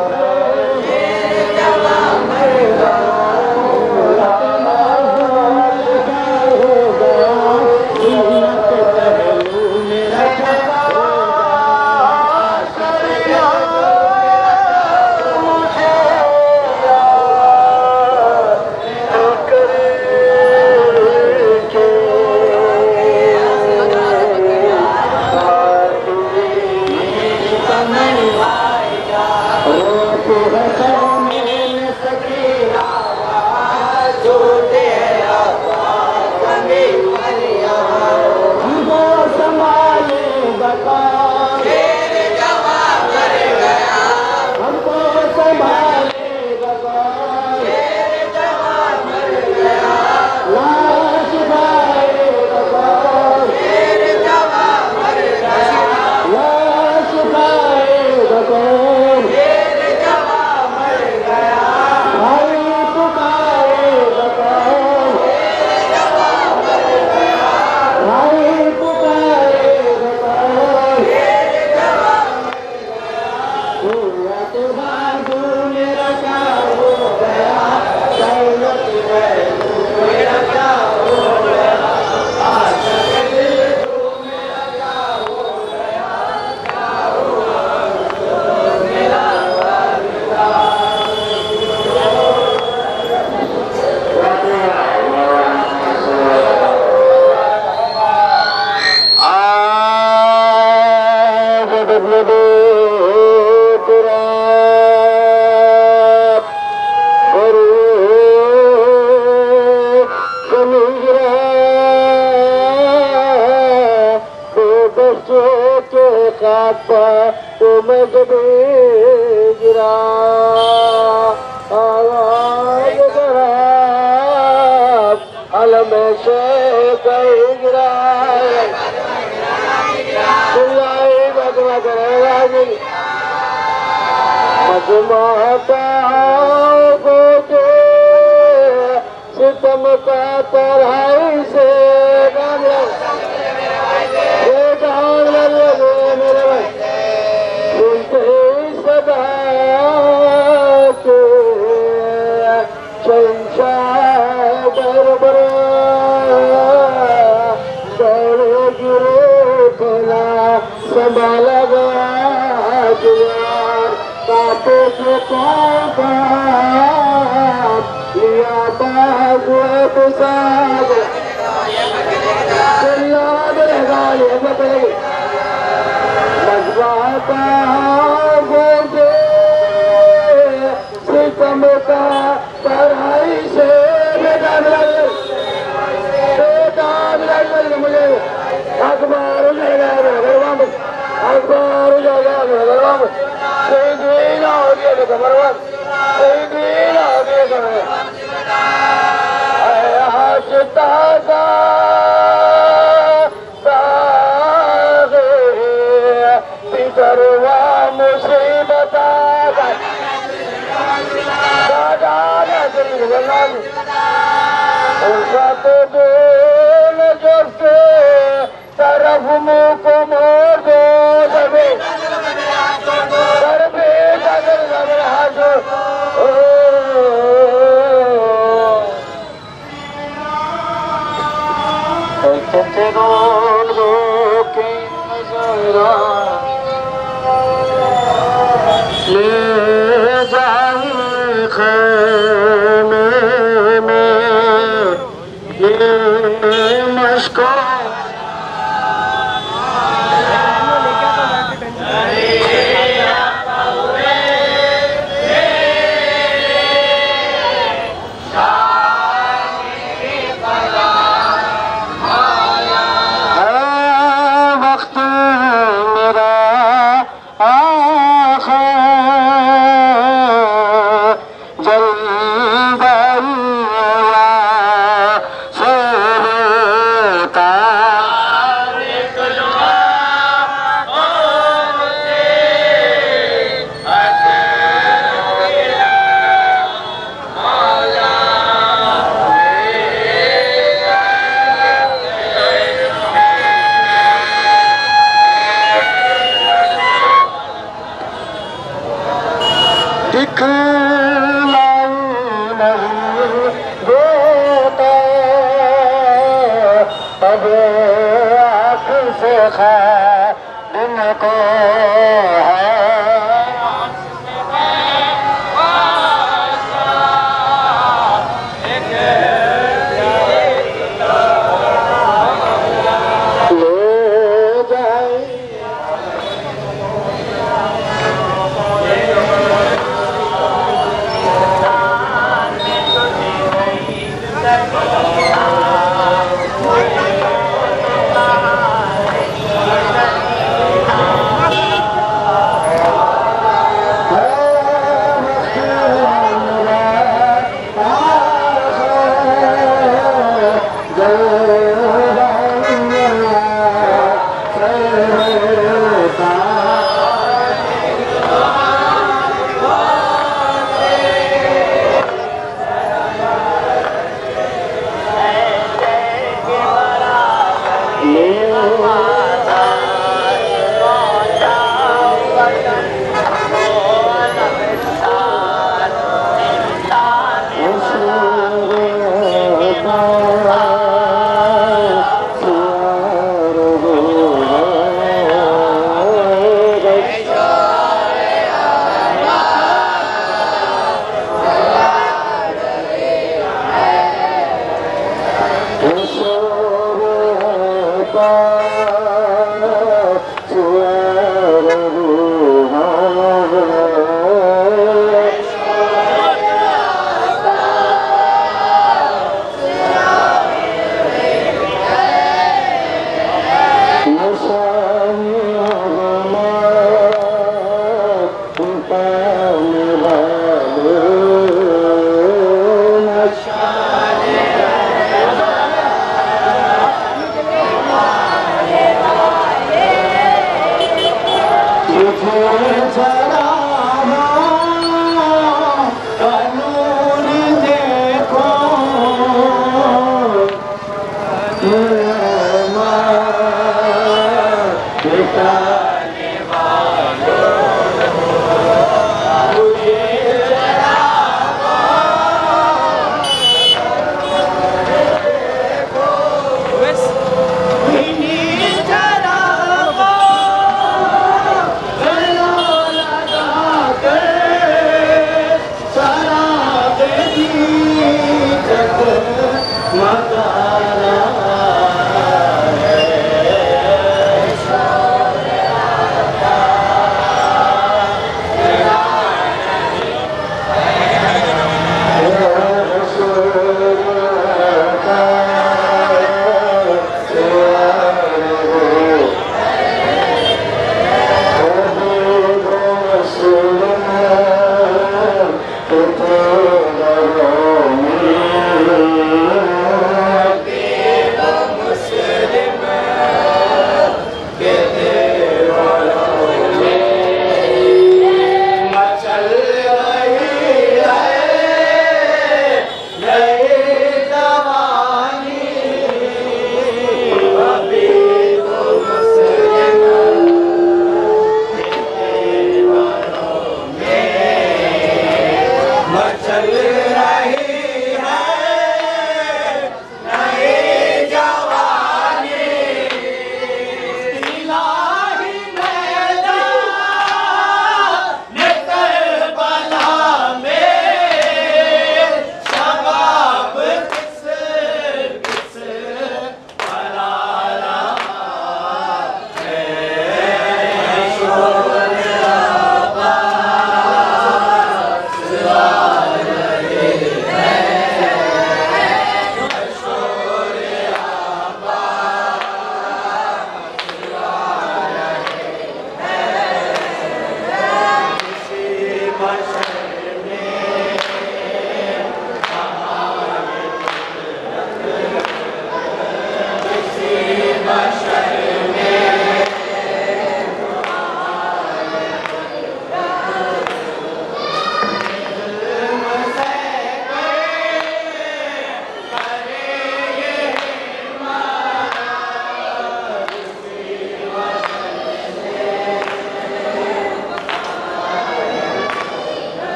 اب حق سے خادم کو ہے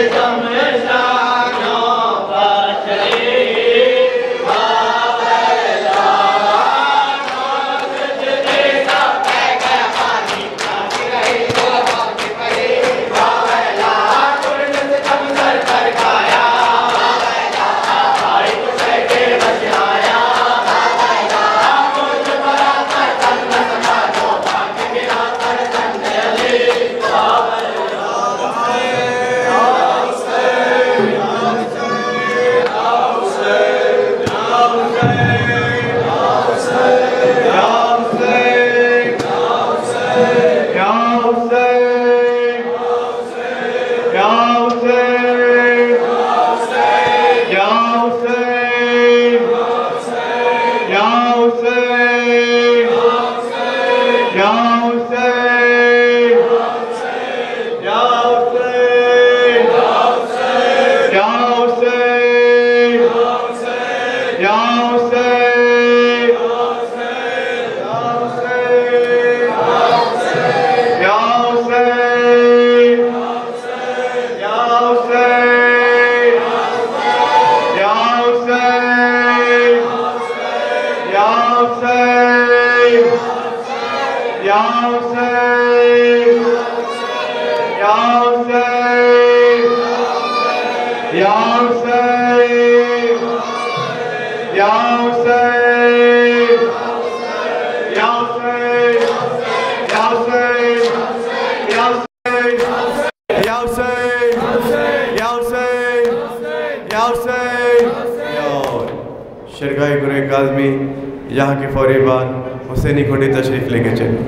شرگاہ گرے کاظمی یہاں کے فوری بعد حسینی کھوٹی تشریف لے کے چلے.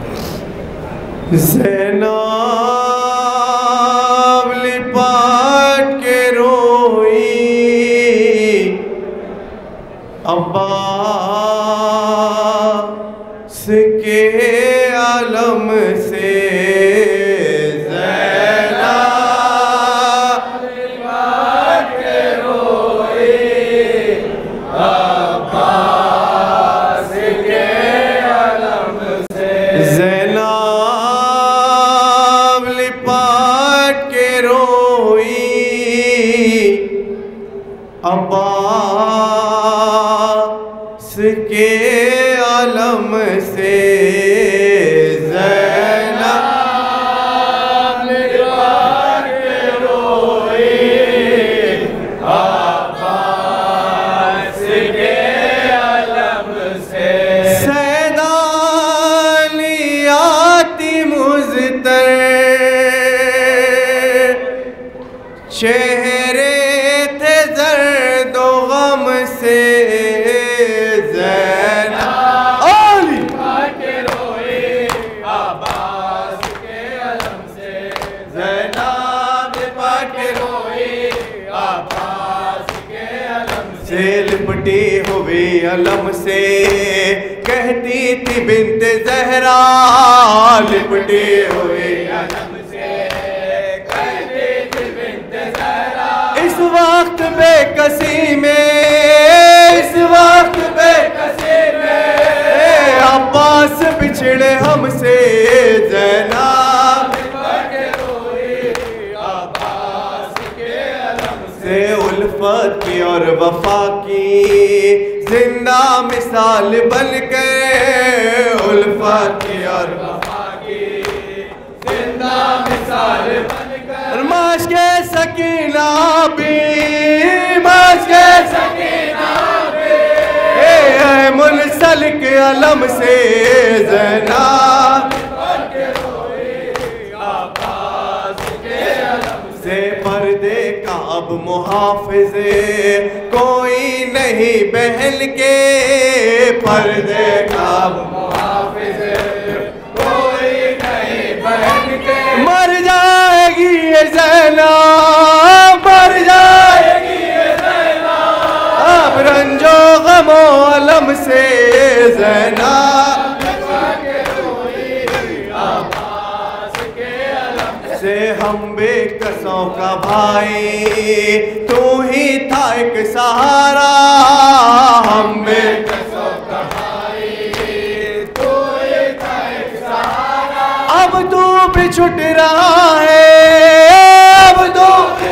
زینب لپاٹ کے روئی عباس کے عالم سے. عباس کے عالم سے زینب لپاٹ کے روئی عباس کے عالم سے. سیدانیاتی مزتر چہرے لپٹی ہوئی علم سے کہتی تھی بنت زہرا. لپٹی ہوئی علم سے کہتی تھی بنت زہرا. اس وقت بے کسی میں اس وقت بے کسی میں عباس بچھڑے ہم سے. زینب الفت کی اور وفا کی زندہ مثال بن کے. الفت کی اور وفا کی زندہ مثال بن کے. مشق سکینہ بھی مشق سکینہ بھی منسلک علم سے. زینب پردے کا اب محافظ کوئی نہیں بہن کے. پردے کا اب محافظ کوئی نہیں بہن کے. مر جائے گی یہ زینب مر جائے گی یہ زینب اب رنج و غم و علم سے. زینب سے ہم بے کسوں کا بھائی تو ہی تھا ایک سہارا. ہم بے کسوں کا بھائی تو ہی تھا ایک سہارا. اب تو بھی چھٹ رہا ہے اب تو بھی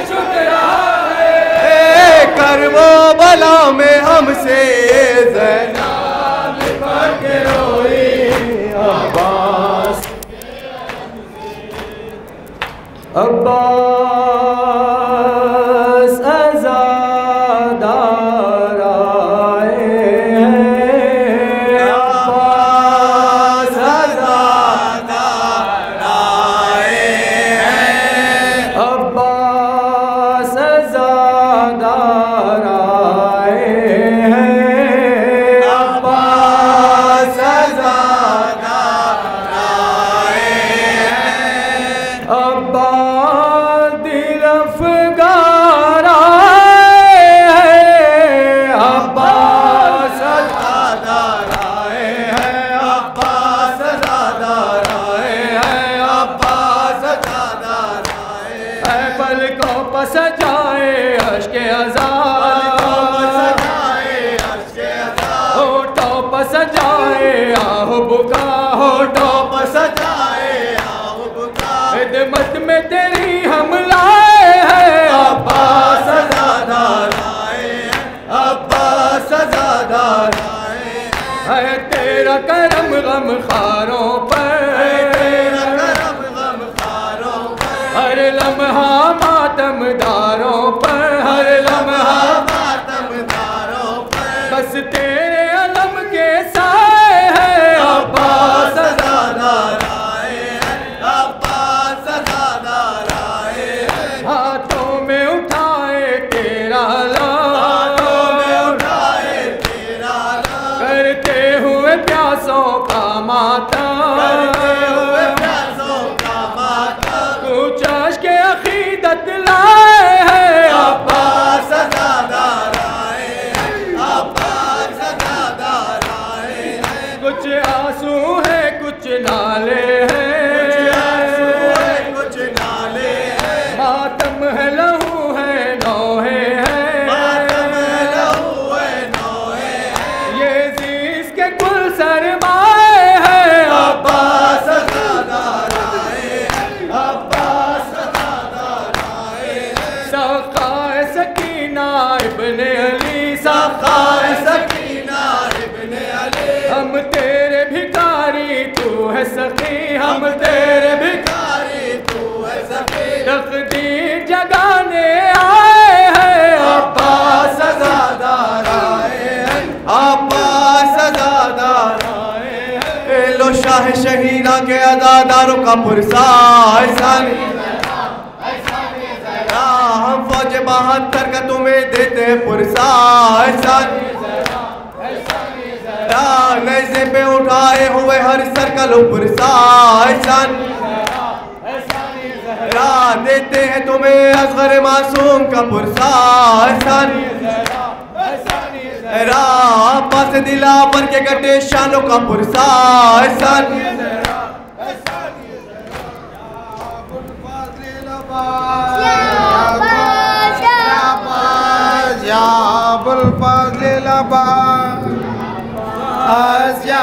पल को पस जाए अश्क होठों पस जाए आह बुका होठों पस जाए आह बुका खिदमत में तेरी हम लाए हैं अब्बास ज़ादा लाए अब्बास ज़ादा लाए है तेरा करम गम खारों पर हर लम्हा मातमदारों पर हर लम्हा मातमदारों पर बस तेरे अलम के साए हैं अब्बास ज़ादा लाए अब्बास ज़ादा लाए हाथों में उठाए तेरा हाथों में उठाए तेरा करते हुए प्यासों का माता लाए हैं अब्बास ज़ादा लाए अब्बास ज़ादा लाए कुछ आंसू है कुछ नाले हैं कुछ नाले हैं मातम है लहू है नौहे हैं मातम है लहू है नौहे हैं ये ज़ीस के कुल सरमाए हैं अब्बास ज़ादा लाए अब्बास इब्ने अली सखाए सकीना इब्ने अली हम तेरे भिखारी तू है सखी हम तेरे भिखारी तू है सखी तकदीर जगाने आए हैं अब्बास ज़ादा लाए अब्बास ज़ादा लाए लो शाह शहीदा के अज़ादारों का पुरसा हम फौज 72 का तुम्हें देते हैं पुरसा नज़े पे उठाए हुए हर सर का लो पुरसा देते हैं तुम्हें असगर मासूम का पुरसा पास दिला पर के कटे शानों का पुरसा या अबुल फज़ल अब्बास या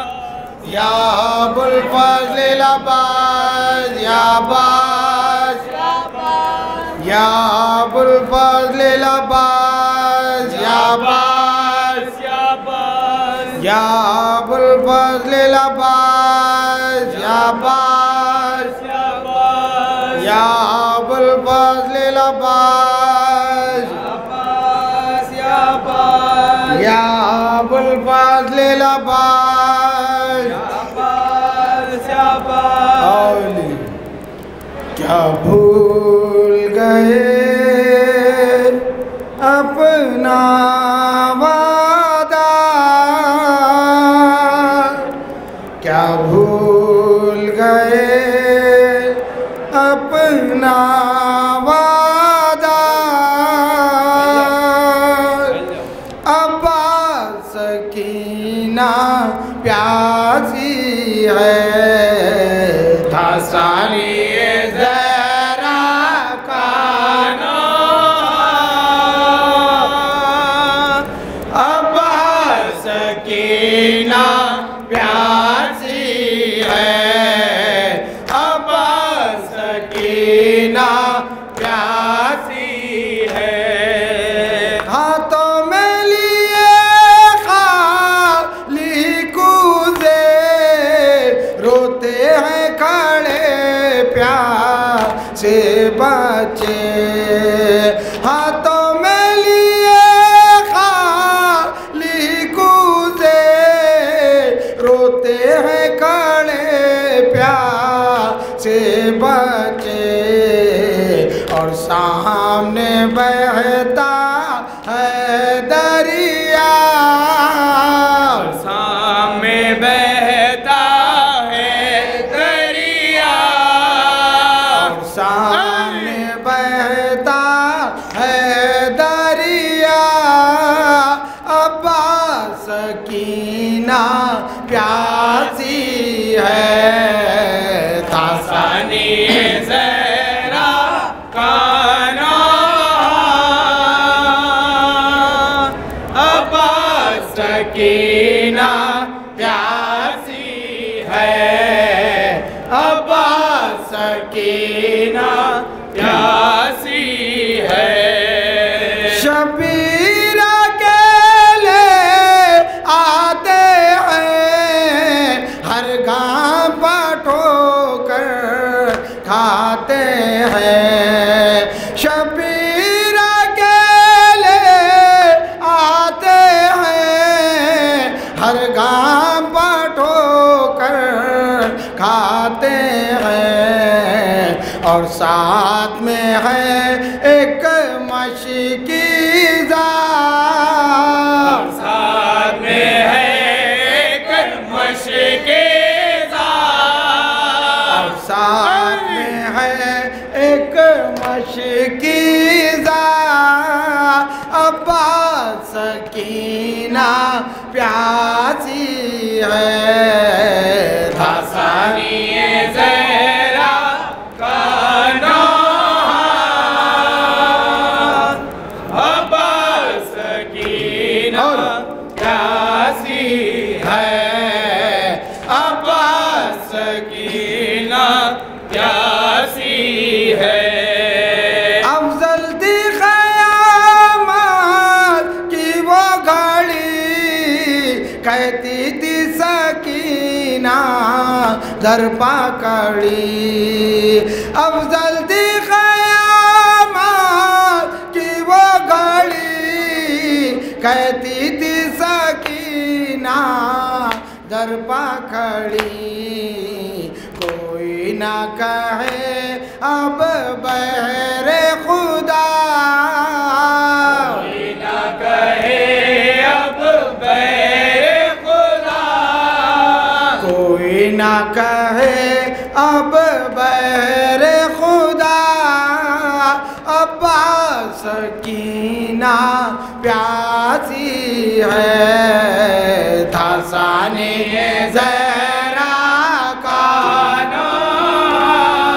अबुल फज़ल अब्बास या अब्बास या अबुल फज़ल अब्बास या अब्बास या अबुल फज़ल अब्बास या अब्बास या अबुल फज़ल अब्बास या अबुल फज़ल अब्बास क्या भूल गए अपना वादा क्या भूल गए अपना वादा अब्बास सकीना प्यासी है सारी ज़रा कानो अब्बास सकीना प्यासी है अब्बास सकीना प्यासी है हाथों में लिए खाली कूदे रोते हैं खड़े प्यार से बचे हाथों में लिए खाली कूदे रोते हैं खड़े प्यार से बचे और सामने बहता है दरिया सामने बहता है दरिया सामने बहता है दरिया अब्बास सकीना प्यासी है तासानी ज़रा का سکینہ پیاسی ہے، عباس سکینہ پیاسی ہے، شبیر اکیلے آتے ہیں، ہر گام پٹو کر کھاتے ہیں، شبیر اکیلے آتے ہیں، ہر گام پٹو کر کھاتے ہیں، اور ساتھ میں ہے ایک مشکی ذات، ساتھ میں ہے ایک مشکی ذات، ساتھ میں ہے ایک مشکی ذات، عباس سکینہ پیاسی ہے، دھاسانی زہرا کا نوحہ، عباس سکینہ پیاسی ہے، عباس سکینہ پیاسی ہے، افضل تھی قیامت کی وہ گھڑی، کہتی تھی سکینہ در پا کڑی، افضل تھی قیامت کی وہ گھڑی، کہتی تھی سکینہ در پا کھڑی، کوئی نہ کہے اب بہر خدا، کوئی نہ کہے اب بہر خدا، کوئی نہ کہے اب بہر خدا، عباس سکینہ پیاسی ہے، دھاسانی زہرا کا نوحہ،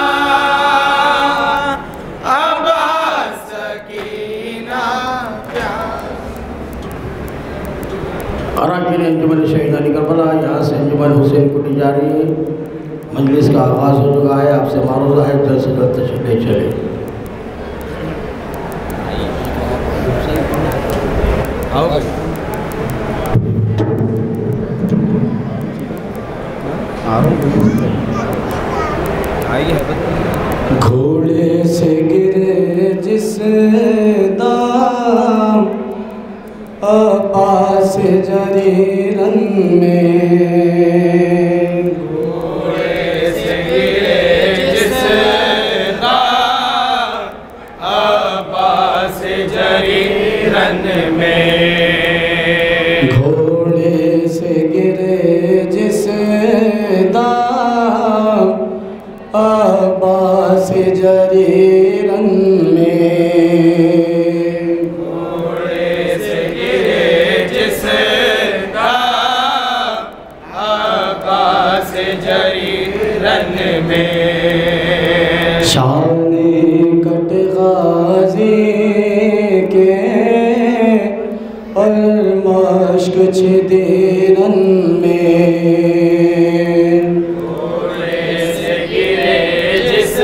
عباس سکینہ پیاسی۔ اراکین انجمن شہیدان کربلا، یہاں سے انجمن حسین کوٹی جاری ہے، مجلس کا آغاز ہو چکا ہے، آپ سے معروض ہے جلد سے جلد تشریف لے چلے۔ گھوڑے سے گرے جس دام عباس جریرن میں، گھوڑے سے گرے جس دام عباس جریرن میں، گھوڑے سے گرے جس دام عباس جریرن میں، گھوڑے سے گرے جس دام عباس جریرن میں، شان کٹ غازی کے اور مشک چھدیرن میں، گھوڑے سے گرے جس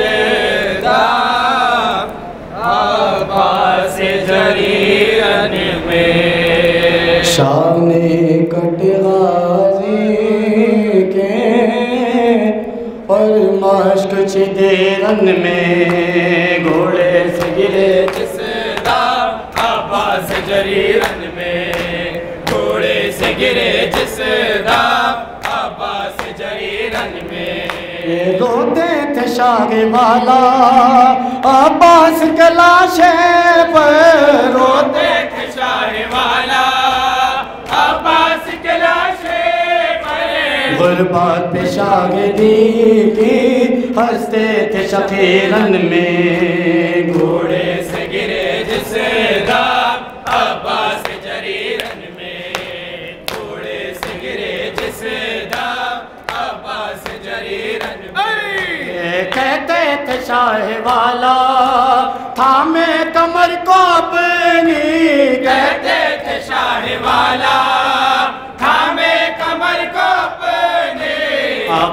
دام عباس جریرن میں، شان کٹ غازی کے اور مشک چھدیرن میں، گھوڑے سے گرے جس دام عباس جریرن میں، گھوڑے سے گرے جس دام عباس جریرن میں، روتے تھے شاہ والا عباس کے لاشے پر، روتے تھے شاہ والا عباس کے لاشے پر، غربات پہ شاگردی کی ہنستے تھے شخیرن میں، گھوڑے سے گرے جس دام عباس جریرن میں، گھوڑے سے گرے جس دام عباس جریرن میں، کہتے تھے شاہ والا تھامے کمر کو اپنی، کہتے تھے شاہ والا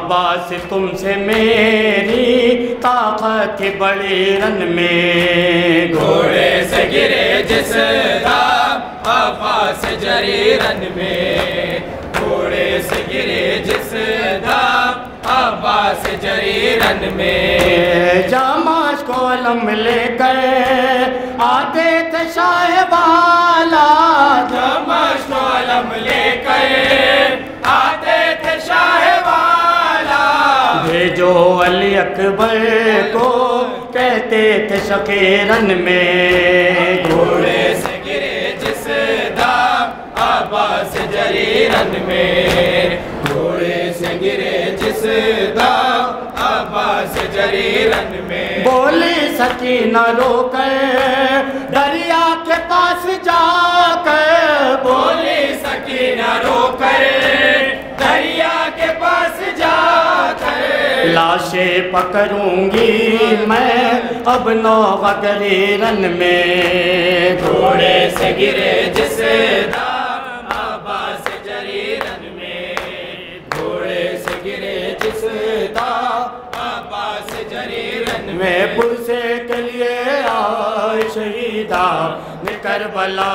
عباس تم سے میری طاقت تھی بڑی رن میں گھوڑے سے گرے جس دام عباس جری رن میں گھوڑے سے گرے جس دام عباس جری رن میں جاماش کو علم لے کر آتے تھے شاہ والا جاماش کو علم لے کر آتے تھے شاہ والا بھیجو علی اکبر کو کہتے تھے شقیرن میں گھوڑے سے گرے جس دام عباس جری رن میں گھوڑے سے گرے جس دام عباس جری رن میں بولی سکینہ رو کر دریا کے پاس جا کر بولی سکینہ رو کر دریا کے پاس جا کر لاشیں پکڑوں گی میں اب نوغگری رن میں گھوڑے سے گرے جس دام عباس جری رن میں گھوڑے سے گرے جس دام عباس جری رن میں پرسے کے لیے آئے شہیدہ کربلا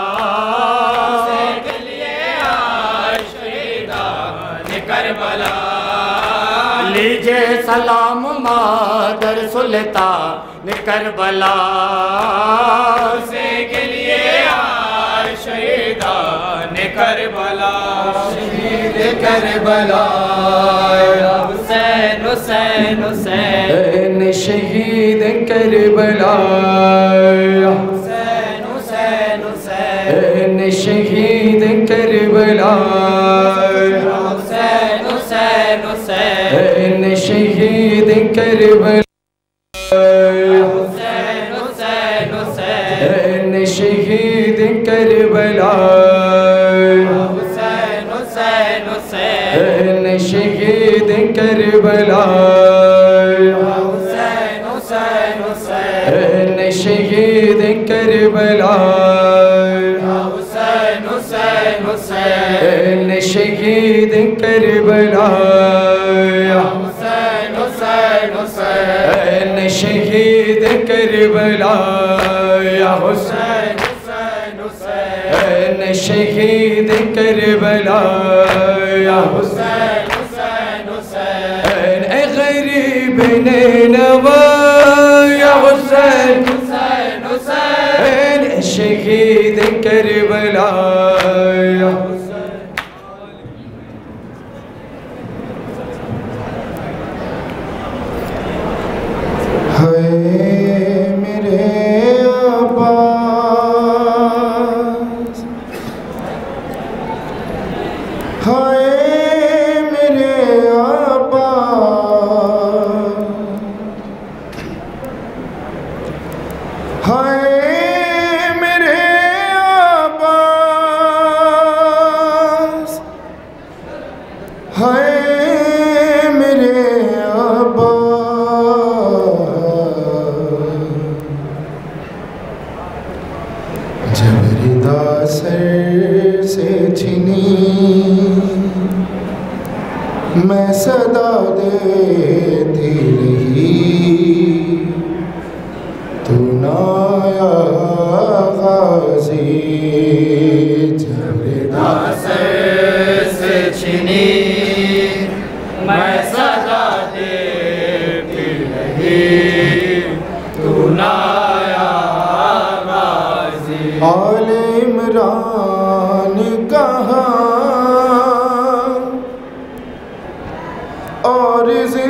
کے لیے آئے شہیدہ کربلا لیجے سلام مادر سلطان کربلا سے کے لیے آئے شہیدان کربلا شہید کربلا حسین حسین حسین شہید کربلا حسین حسین حسین شہید کربلا حسین حسین حسین شہید کربلا حسین حسین حسین شہید کربلا حسین حسین حسین شہید کربلا حسین حسین حسین شہید کربلا حسین حسین حسین شہید کربلا حسین حسین حسین شہید کربلا حسین حسین حسین شہید کربلا حسین حسین حسین اے غریب نینوا یا حسین حسین حسین شہید کربلا میرے عباس میرے عباس میرے عباس میرے جب ردا سر سے چھنی میں صدا دیتی رہی تو نایا غازی جب ردا سر سے چھنی میں صدا دیتی رہی تو نایا غازی آل عمران کہاں اور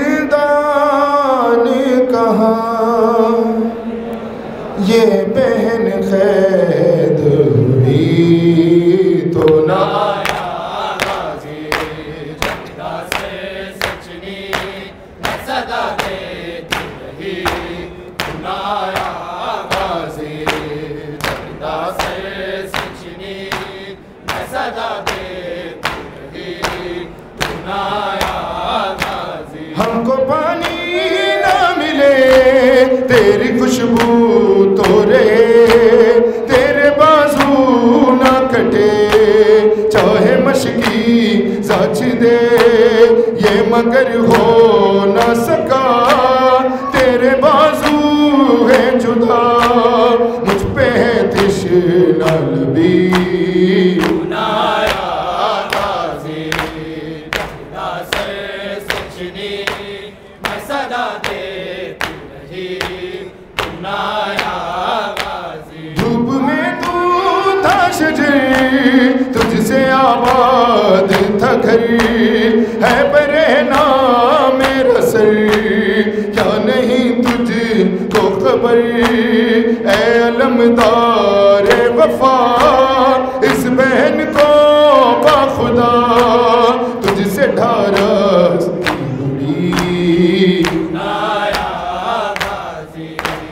زندان کہاں یہ بہن قید ہوئی تو نایا غازی جھنڈا سے سچنی میں صدا دیتی رہی تو نایا غازی جھنڈا سے سچنی میں صدا دیتی رہی تو نایا غازی ہم کو پانی نہ ملے تیری خوشبو تو رے تیرے بازو نہ کٹے چاہے مشکی سچ دے یہ مگر نالبی نایا غازی سر سچنی میں صدا دیتی رہی نایا غازی دھوپ میں تو تھا شجر تجھ سے آباد تھا گھر ہے برے نام میرا سر کیا نہیں تجھ کو خبر اے علمدار وفا اس بہن کو با خدا تجھ سے ڈھارا نایا غازی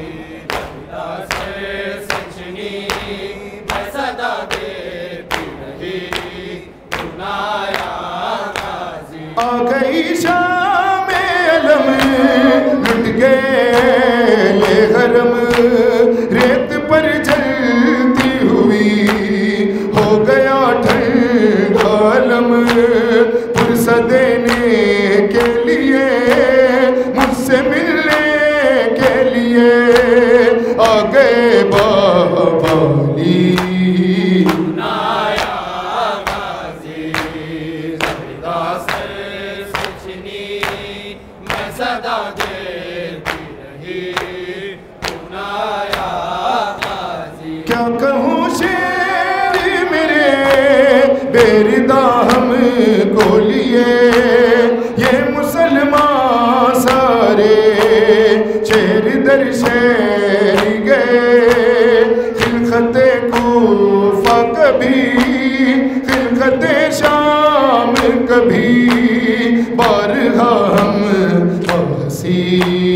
سر سچنی میں صدا دیتی رہی نایا غازی آ گئی شام علم لٹ گئے یہ غرم ریت پر جلتی ہوئی ہو گیا ٹھنڈا علم پرسہ دینے کے لیے مجھ سے ملنے کے لیے آ گئے باوالی نایا غازی زندہ سر سچنی میں صدا دیتی رہی نایا غازی کیا کہوں شیر میرے بیردہ ہم کو لیے یہ مسلمان سارے شیر در شیر گئے خلقت کوفہ کبھی خلقت شام کبھی بارہا ہم واسی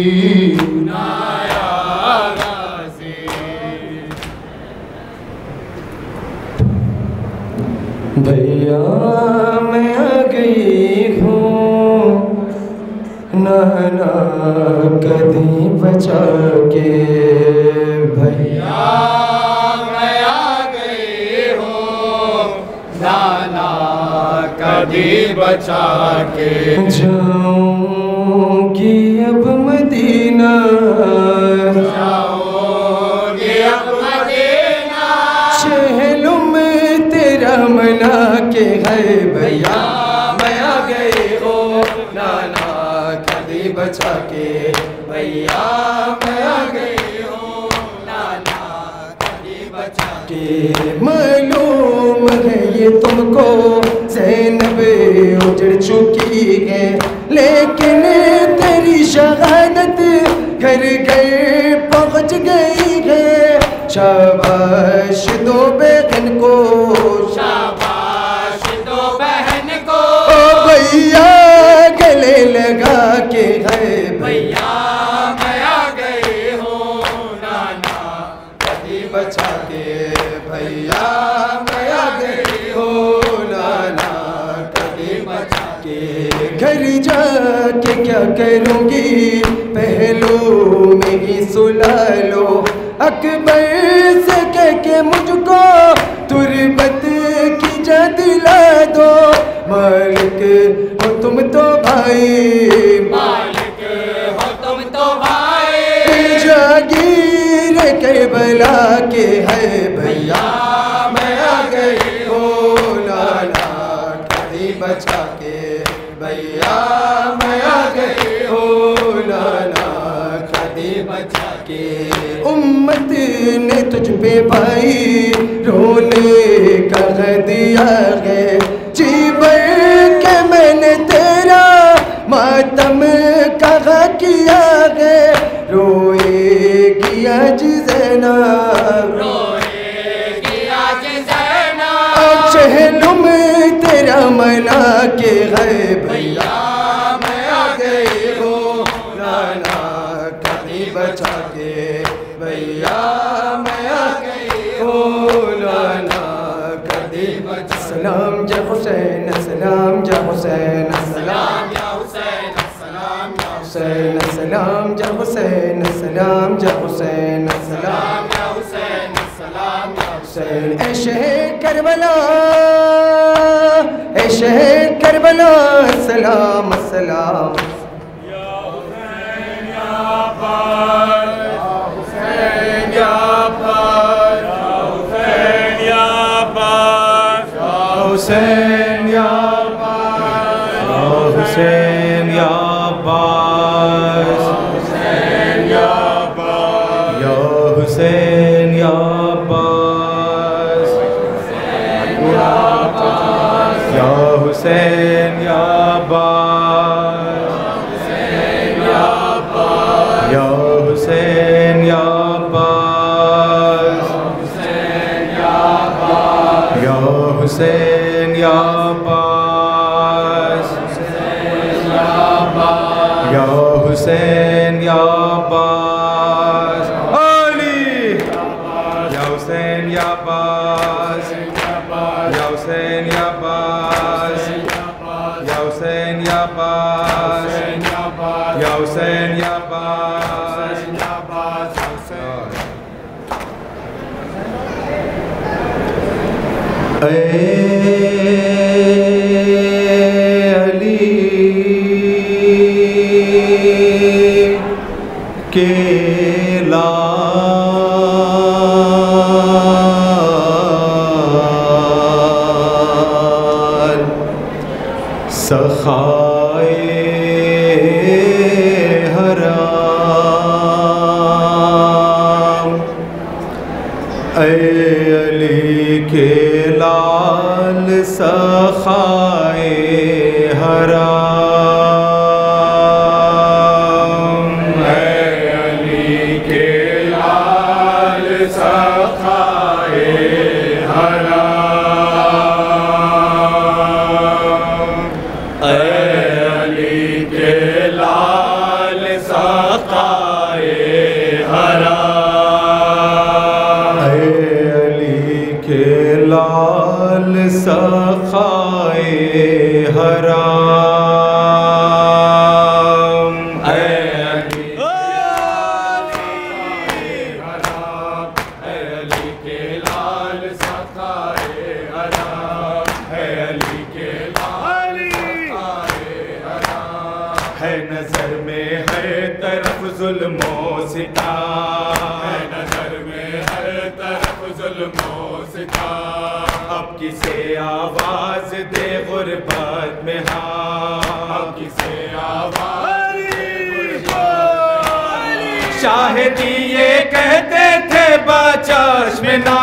نایا غازی بھیا میں آ گئی ہوں نانا کدی بچا کے بھیا میں آ گئی ہوں نانا کبھی بچا کے جاؤں گی اب مدینہ جاؤں گی اب مدینہ چہلم تیرا منا کے ہے بھیا میں آ گئی ہوں نانا کبھی بچا کے بھیا میں آ گئی ہوں نانا کبھی بچا کے معلوم ہے یہ تم کو زینب اجڑ چکی ہے لیکن تیری شہادت گھر گھر پہنچ گئی ہے شاباش دو بہن کو شاباش دو بہن کو بھیا گلے لگا کے ہے بھیا میں آ گئی ہوں نانا کبھی بچا کے بھیا میں آ گئی ہوں نانا کبھی بچا کے گھر جا کے کیا کروں گی پہلو میں ہی سلا لو اکبر سے کہہ کے مجھ کو تربت کی جا دلا دو مالک ہو تم تو بھائی مالک ہو تم تو بھائی جاگیر کربلا کے ہے بھیا میں آ گئی ہوں نانا کبھی بچا کے بھیا میں آ گئی ہوں نانا کبھی بچا کے امت نے تجھ پہ بھائی رونے کا دیا ہے جی بھر کے میں نے تیرا ماتم کہا کیا ہے روئے گیا جی زینب روئے گیا جی زینب چہلم تیرا منا کے ہے بھیا میں آ گئی ہوں نانا کبھی بچا کے بھیا میں آ گئی ہوں نانا کبھی بچا سلام جا حسین سلام جا حسین سلام یا حسین سلام یا حسین سلام جا حسین سلام جا حسین سلام یا حسین سلام یا حسین اے شہر کربلا اے شہر کربلا سلام سلام یا حسین یا پر یا حسین یا پر یا حسین حسین یا عباس، یا حسین یا عباس، حسین یا عباس، یا حسین یا عباس، یا حسین یا عباس، یا حسین یا عباس، یا حسین یا عباس، یا حسین یا عباس، علی یا حسین یا عباس، یا حسین یا عباس، یا حسین یا عباس، یا حسین یا عباس، اے علی کے لال سخائے حرام، اے علی کے لال سخائے حرام، اے علی کے لال سخائے حرام، اے علی کے لال سخائے حرام، اے علی کے لال سخائے حرام، اے علی کے لال سخائے حرام، اے علی کے لال سخائے حرام، ہے نظر میں ہر طرف ظلم و ستم، ہے نظر میں ہر طرف ظلم و ستم، اب کسے آواز دے غربت میں ہاں، اب کسے آواز دے غربت، شاہدی یہ کہتے تھے بچشم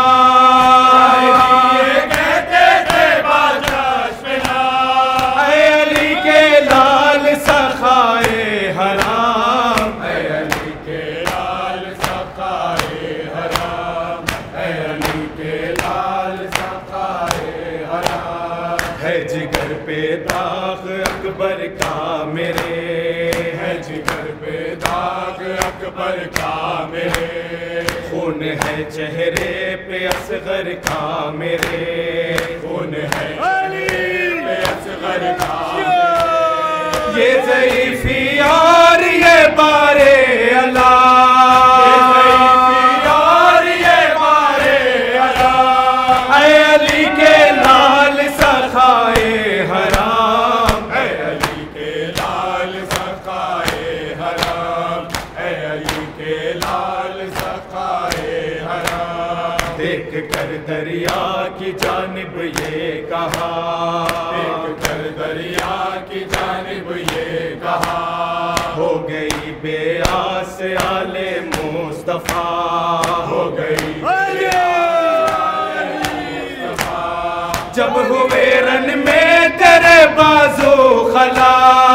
نام، کہتے تھے بچشم نام، اے علی کے لال سخائے حرام، اے علی کے لال سخائے حرام، اے علی کے لال سخائے حرام، ہے جگر پہ داغ اکبر کا میرے، ہے جگر پہ داغ اکبر کا میرے، خون ہے چہرے پہ اصغر کا میرے، خون ہے چہرے پہ اصغر کا میرے، یہ ضعیفی اور یہ بارے اللہ، یہ ضعیفی اور یہ بارے اللہ، اے علی کے لال سخائے حرام، اے علی کے لال سخائے حرام، اے علی کے لال سخائے حرام، دیکھ کر دریا کی جانب یہ کہا، دیکھ کر دریا کی جانب یہ کہا، ہو گئی بے آس آل مصطفیٰ، ہو گئی بے آس مصطفیٰ، جب ہوئے رن میں تیرے بازو خلا،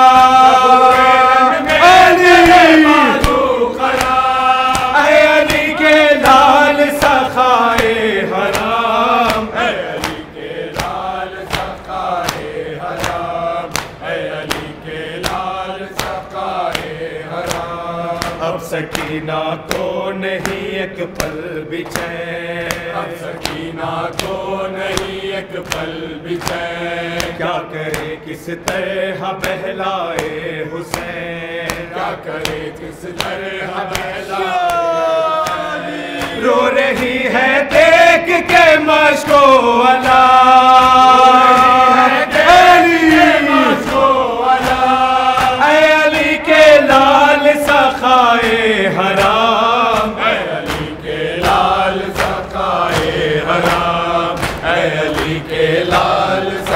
اے علی کے لال سخائے حرام، اے علی کے لال سخائے حرام، اے علی کے لال سخائے حرام، اب سکینہ کو نہیں ایک پل بھی چین، اب سکینہ کو نہیں ایک پل بھی چین، کیا کرے کس طرح بہلائے حسین، کیا کرے کس طرح بہلائے، رو رہی ہے دیکھ کے مشکو والا، اے علی کے لال سخائے حرام، اے علی کے لال سخائے حرام، اے علی کے لال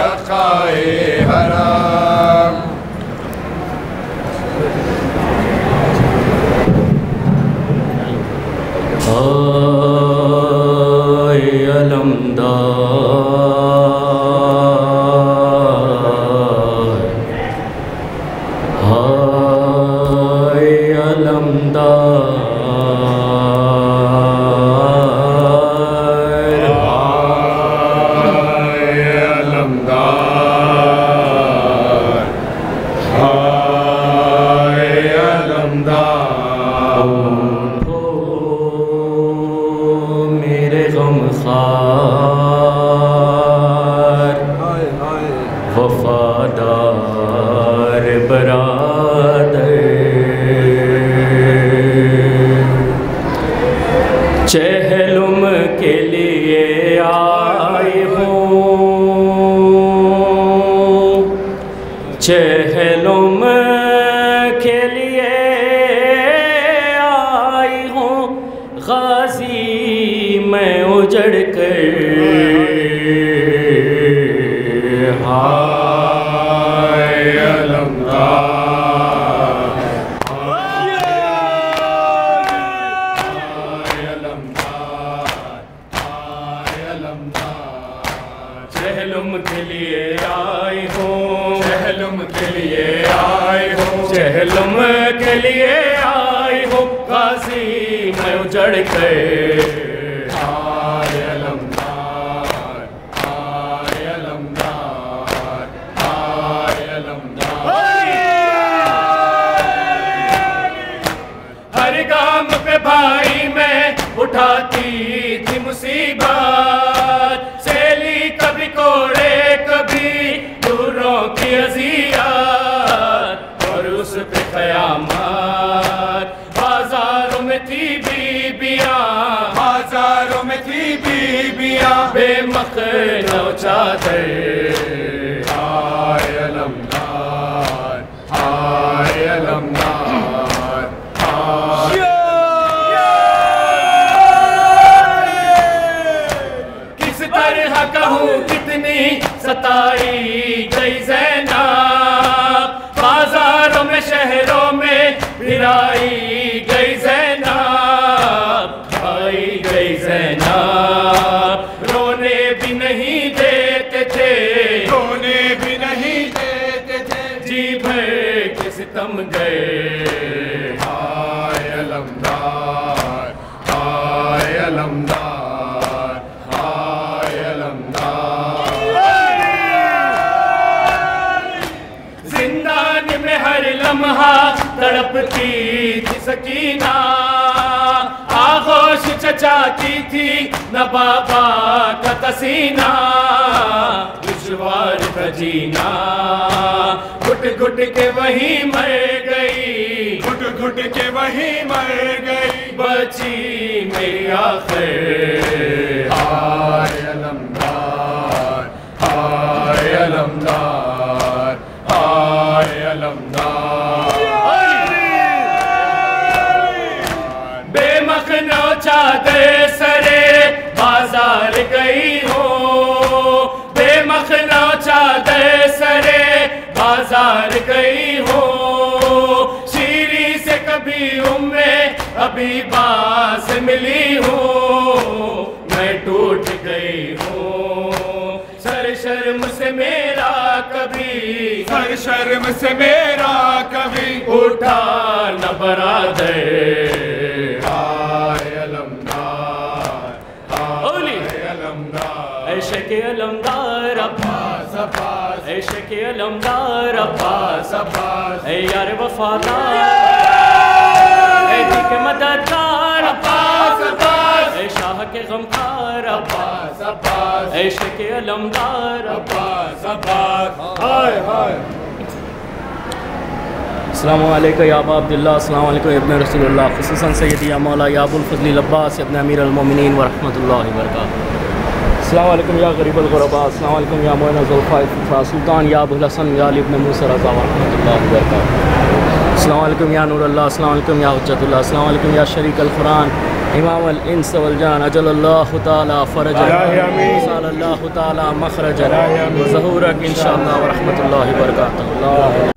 وفادار برادر چہلم کے لیے آئی ہوں، چہلم کے لیے آئی ہوں، غازی میں اجڑ کر ہائے علمدار، چہلم کے لیے آئی ہوں، چہلم کے لیے آئی ہوں، چہلم کے لیے آئی ہوں، غازی میں اجڑ کے ہائے علمدار، ہائے علمدار، ہائے علمدار۔ ہر گام پہ بھائی میں اٹھاتی تھی مصیبت، سیلی کبھی کوڑے کبھی دوروں کی اذیت، اور اس پہ قیامت۔ بازاروں میں تھی بیبیاں، بازاروں میں تھی بیبیاں، بے مخنو چادر، ہائے علمدار، ہائے علمدار، ہائے کہوں کتنی ستائی گئی زینب، بازاروں میں شہروں میں پھرائی گئی زینب، کھائی گئی زینب، رونے بھی نہیں دیتے تھے، رونے بھی نہیں دیتے تھے، جی بھر کے ستم گئے، ہائے علمدار، ہائے علمدار، زندان میں ہر لمحہ تڑپتی تھی سکینہ، آغوش چچا کی تھی نہ بابا کا تسینہ، دشوار کا جینا گھٹ گھٹ کے وہیں مر گئی، گھٹ گھٹ کے وہیں مر گئی، بچی میری آخر، ہائے علمدار، ہائے علمدار، ہائے علمدار۔ بے مخنو چادر سرے بازار گئی ہو، بے مخنو چادر سرے بازار گئی ہو، شیری سے کبھی حبیبہ سے ملی ہوں، میں ٹوٹ گئی ہوں، سر شرم سے میرا کبھی، سر شرم سے میرا کبھی اٹھا نہ برادر، ہائے علمدار، ہائے علمدار، عشق علمدار عباس عباس، عشق علمدار عباس عباس، اے یار وفادار، اے دی کے مددگار عباس عباس، اے شاہ کے غمخوار عباس عباس، عشق علمدار عباس عباس، ہائے ہائے۔ السلام علیکم یا ابا عبداللہ، السلام علیکم ابن رسول اللہ، خصوصاً سیدی یا مولا یا ابو الفضل العباس ابن امیر المومنین ورحمۃ اللہ وبرکاتہ۔ السلام علیکم یا غریب الغرباء، السلام علیکم یا معین ذوالفا سلطان یا ابو الحسن یا علی ابن موسیٰ رضا ورحمۃ اللہ وبرکاتہ۔ السلام علیکم یا نور اللہ، السلام علیکم یا حجت اللہ، السلام علیکم یا شریک القرآن، امام الانس والجان، اجل اللہ تعالی فرجا، صلی اللہ تعالی مخرجا، ظہورک انشاءاللہ ورحمۃ اللہ وبرکاتہ۔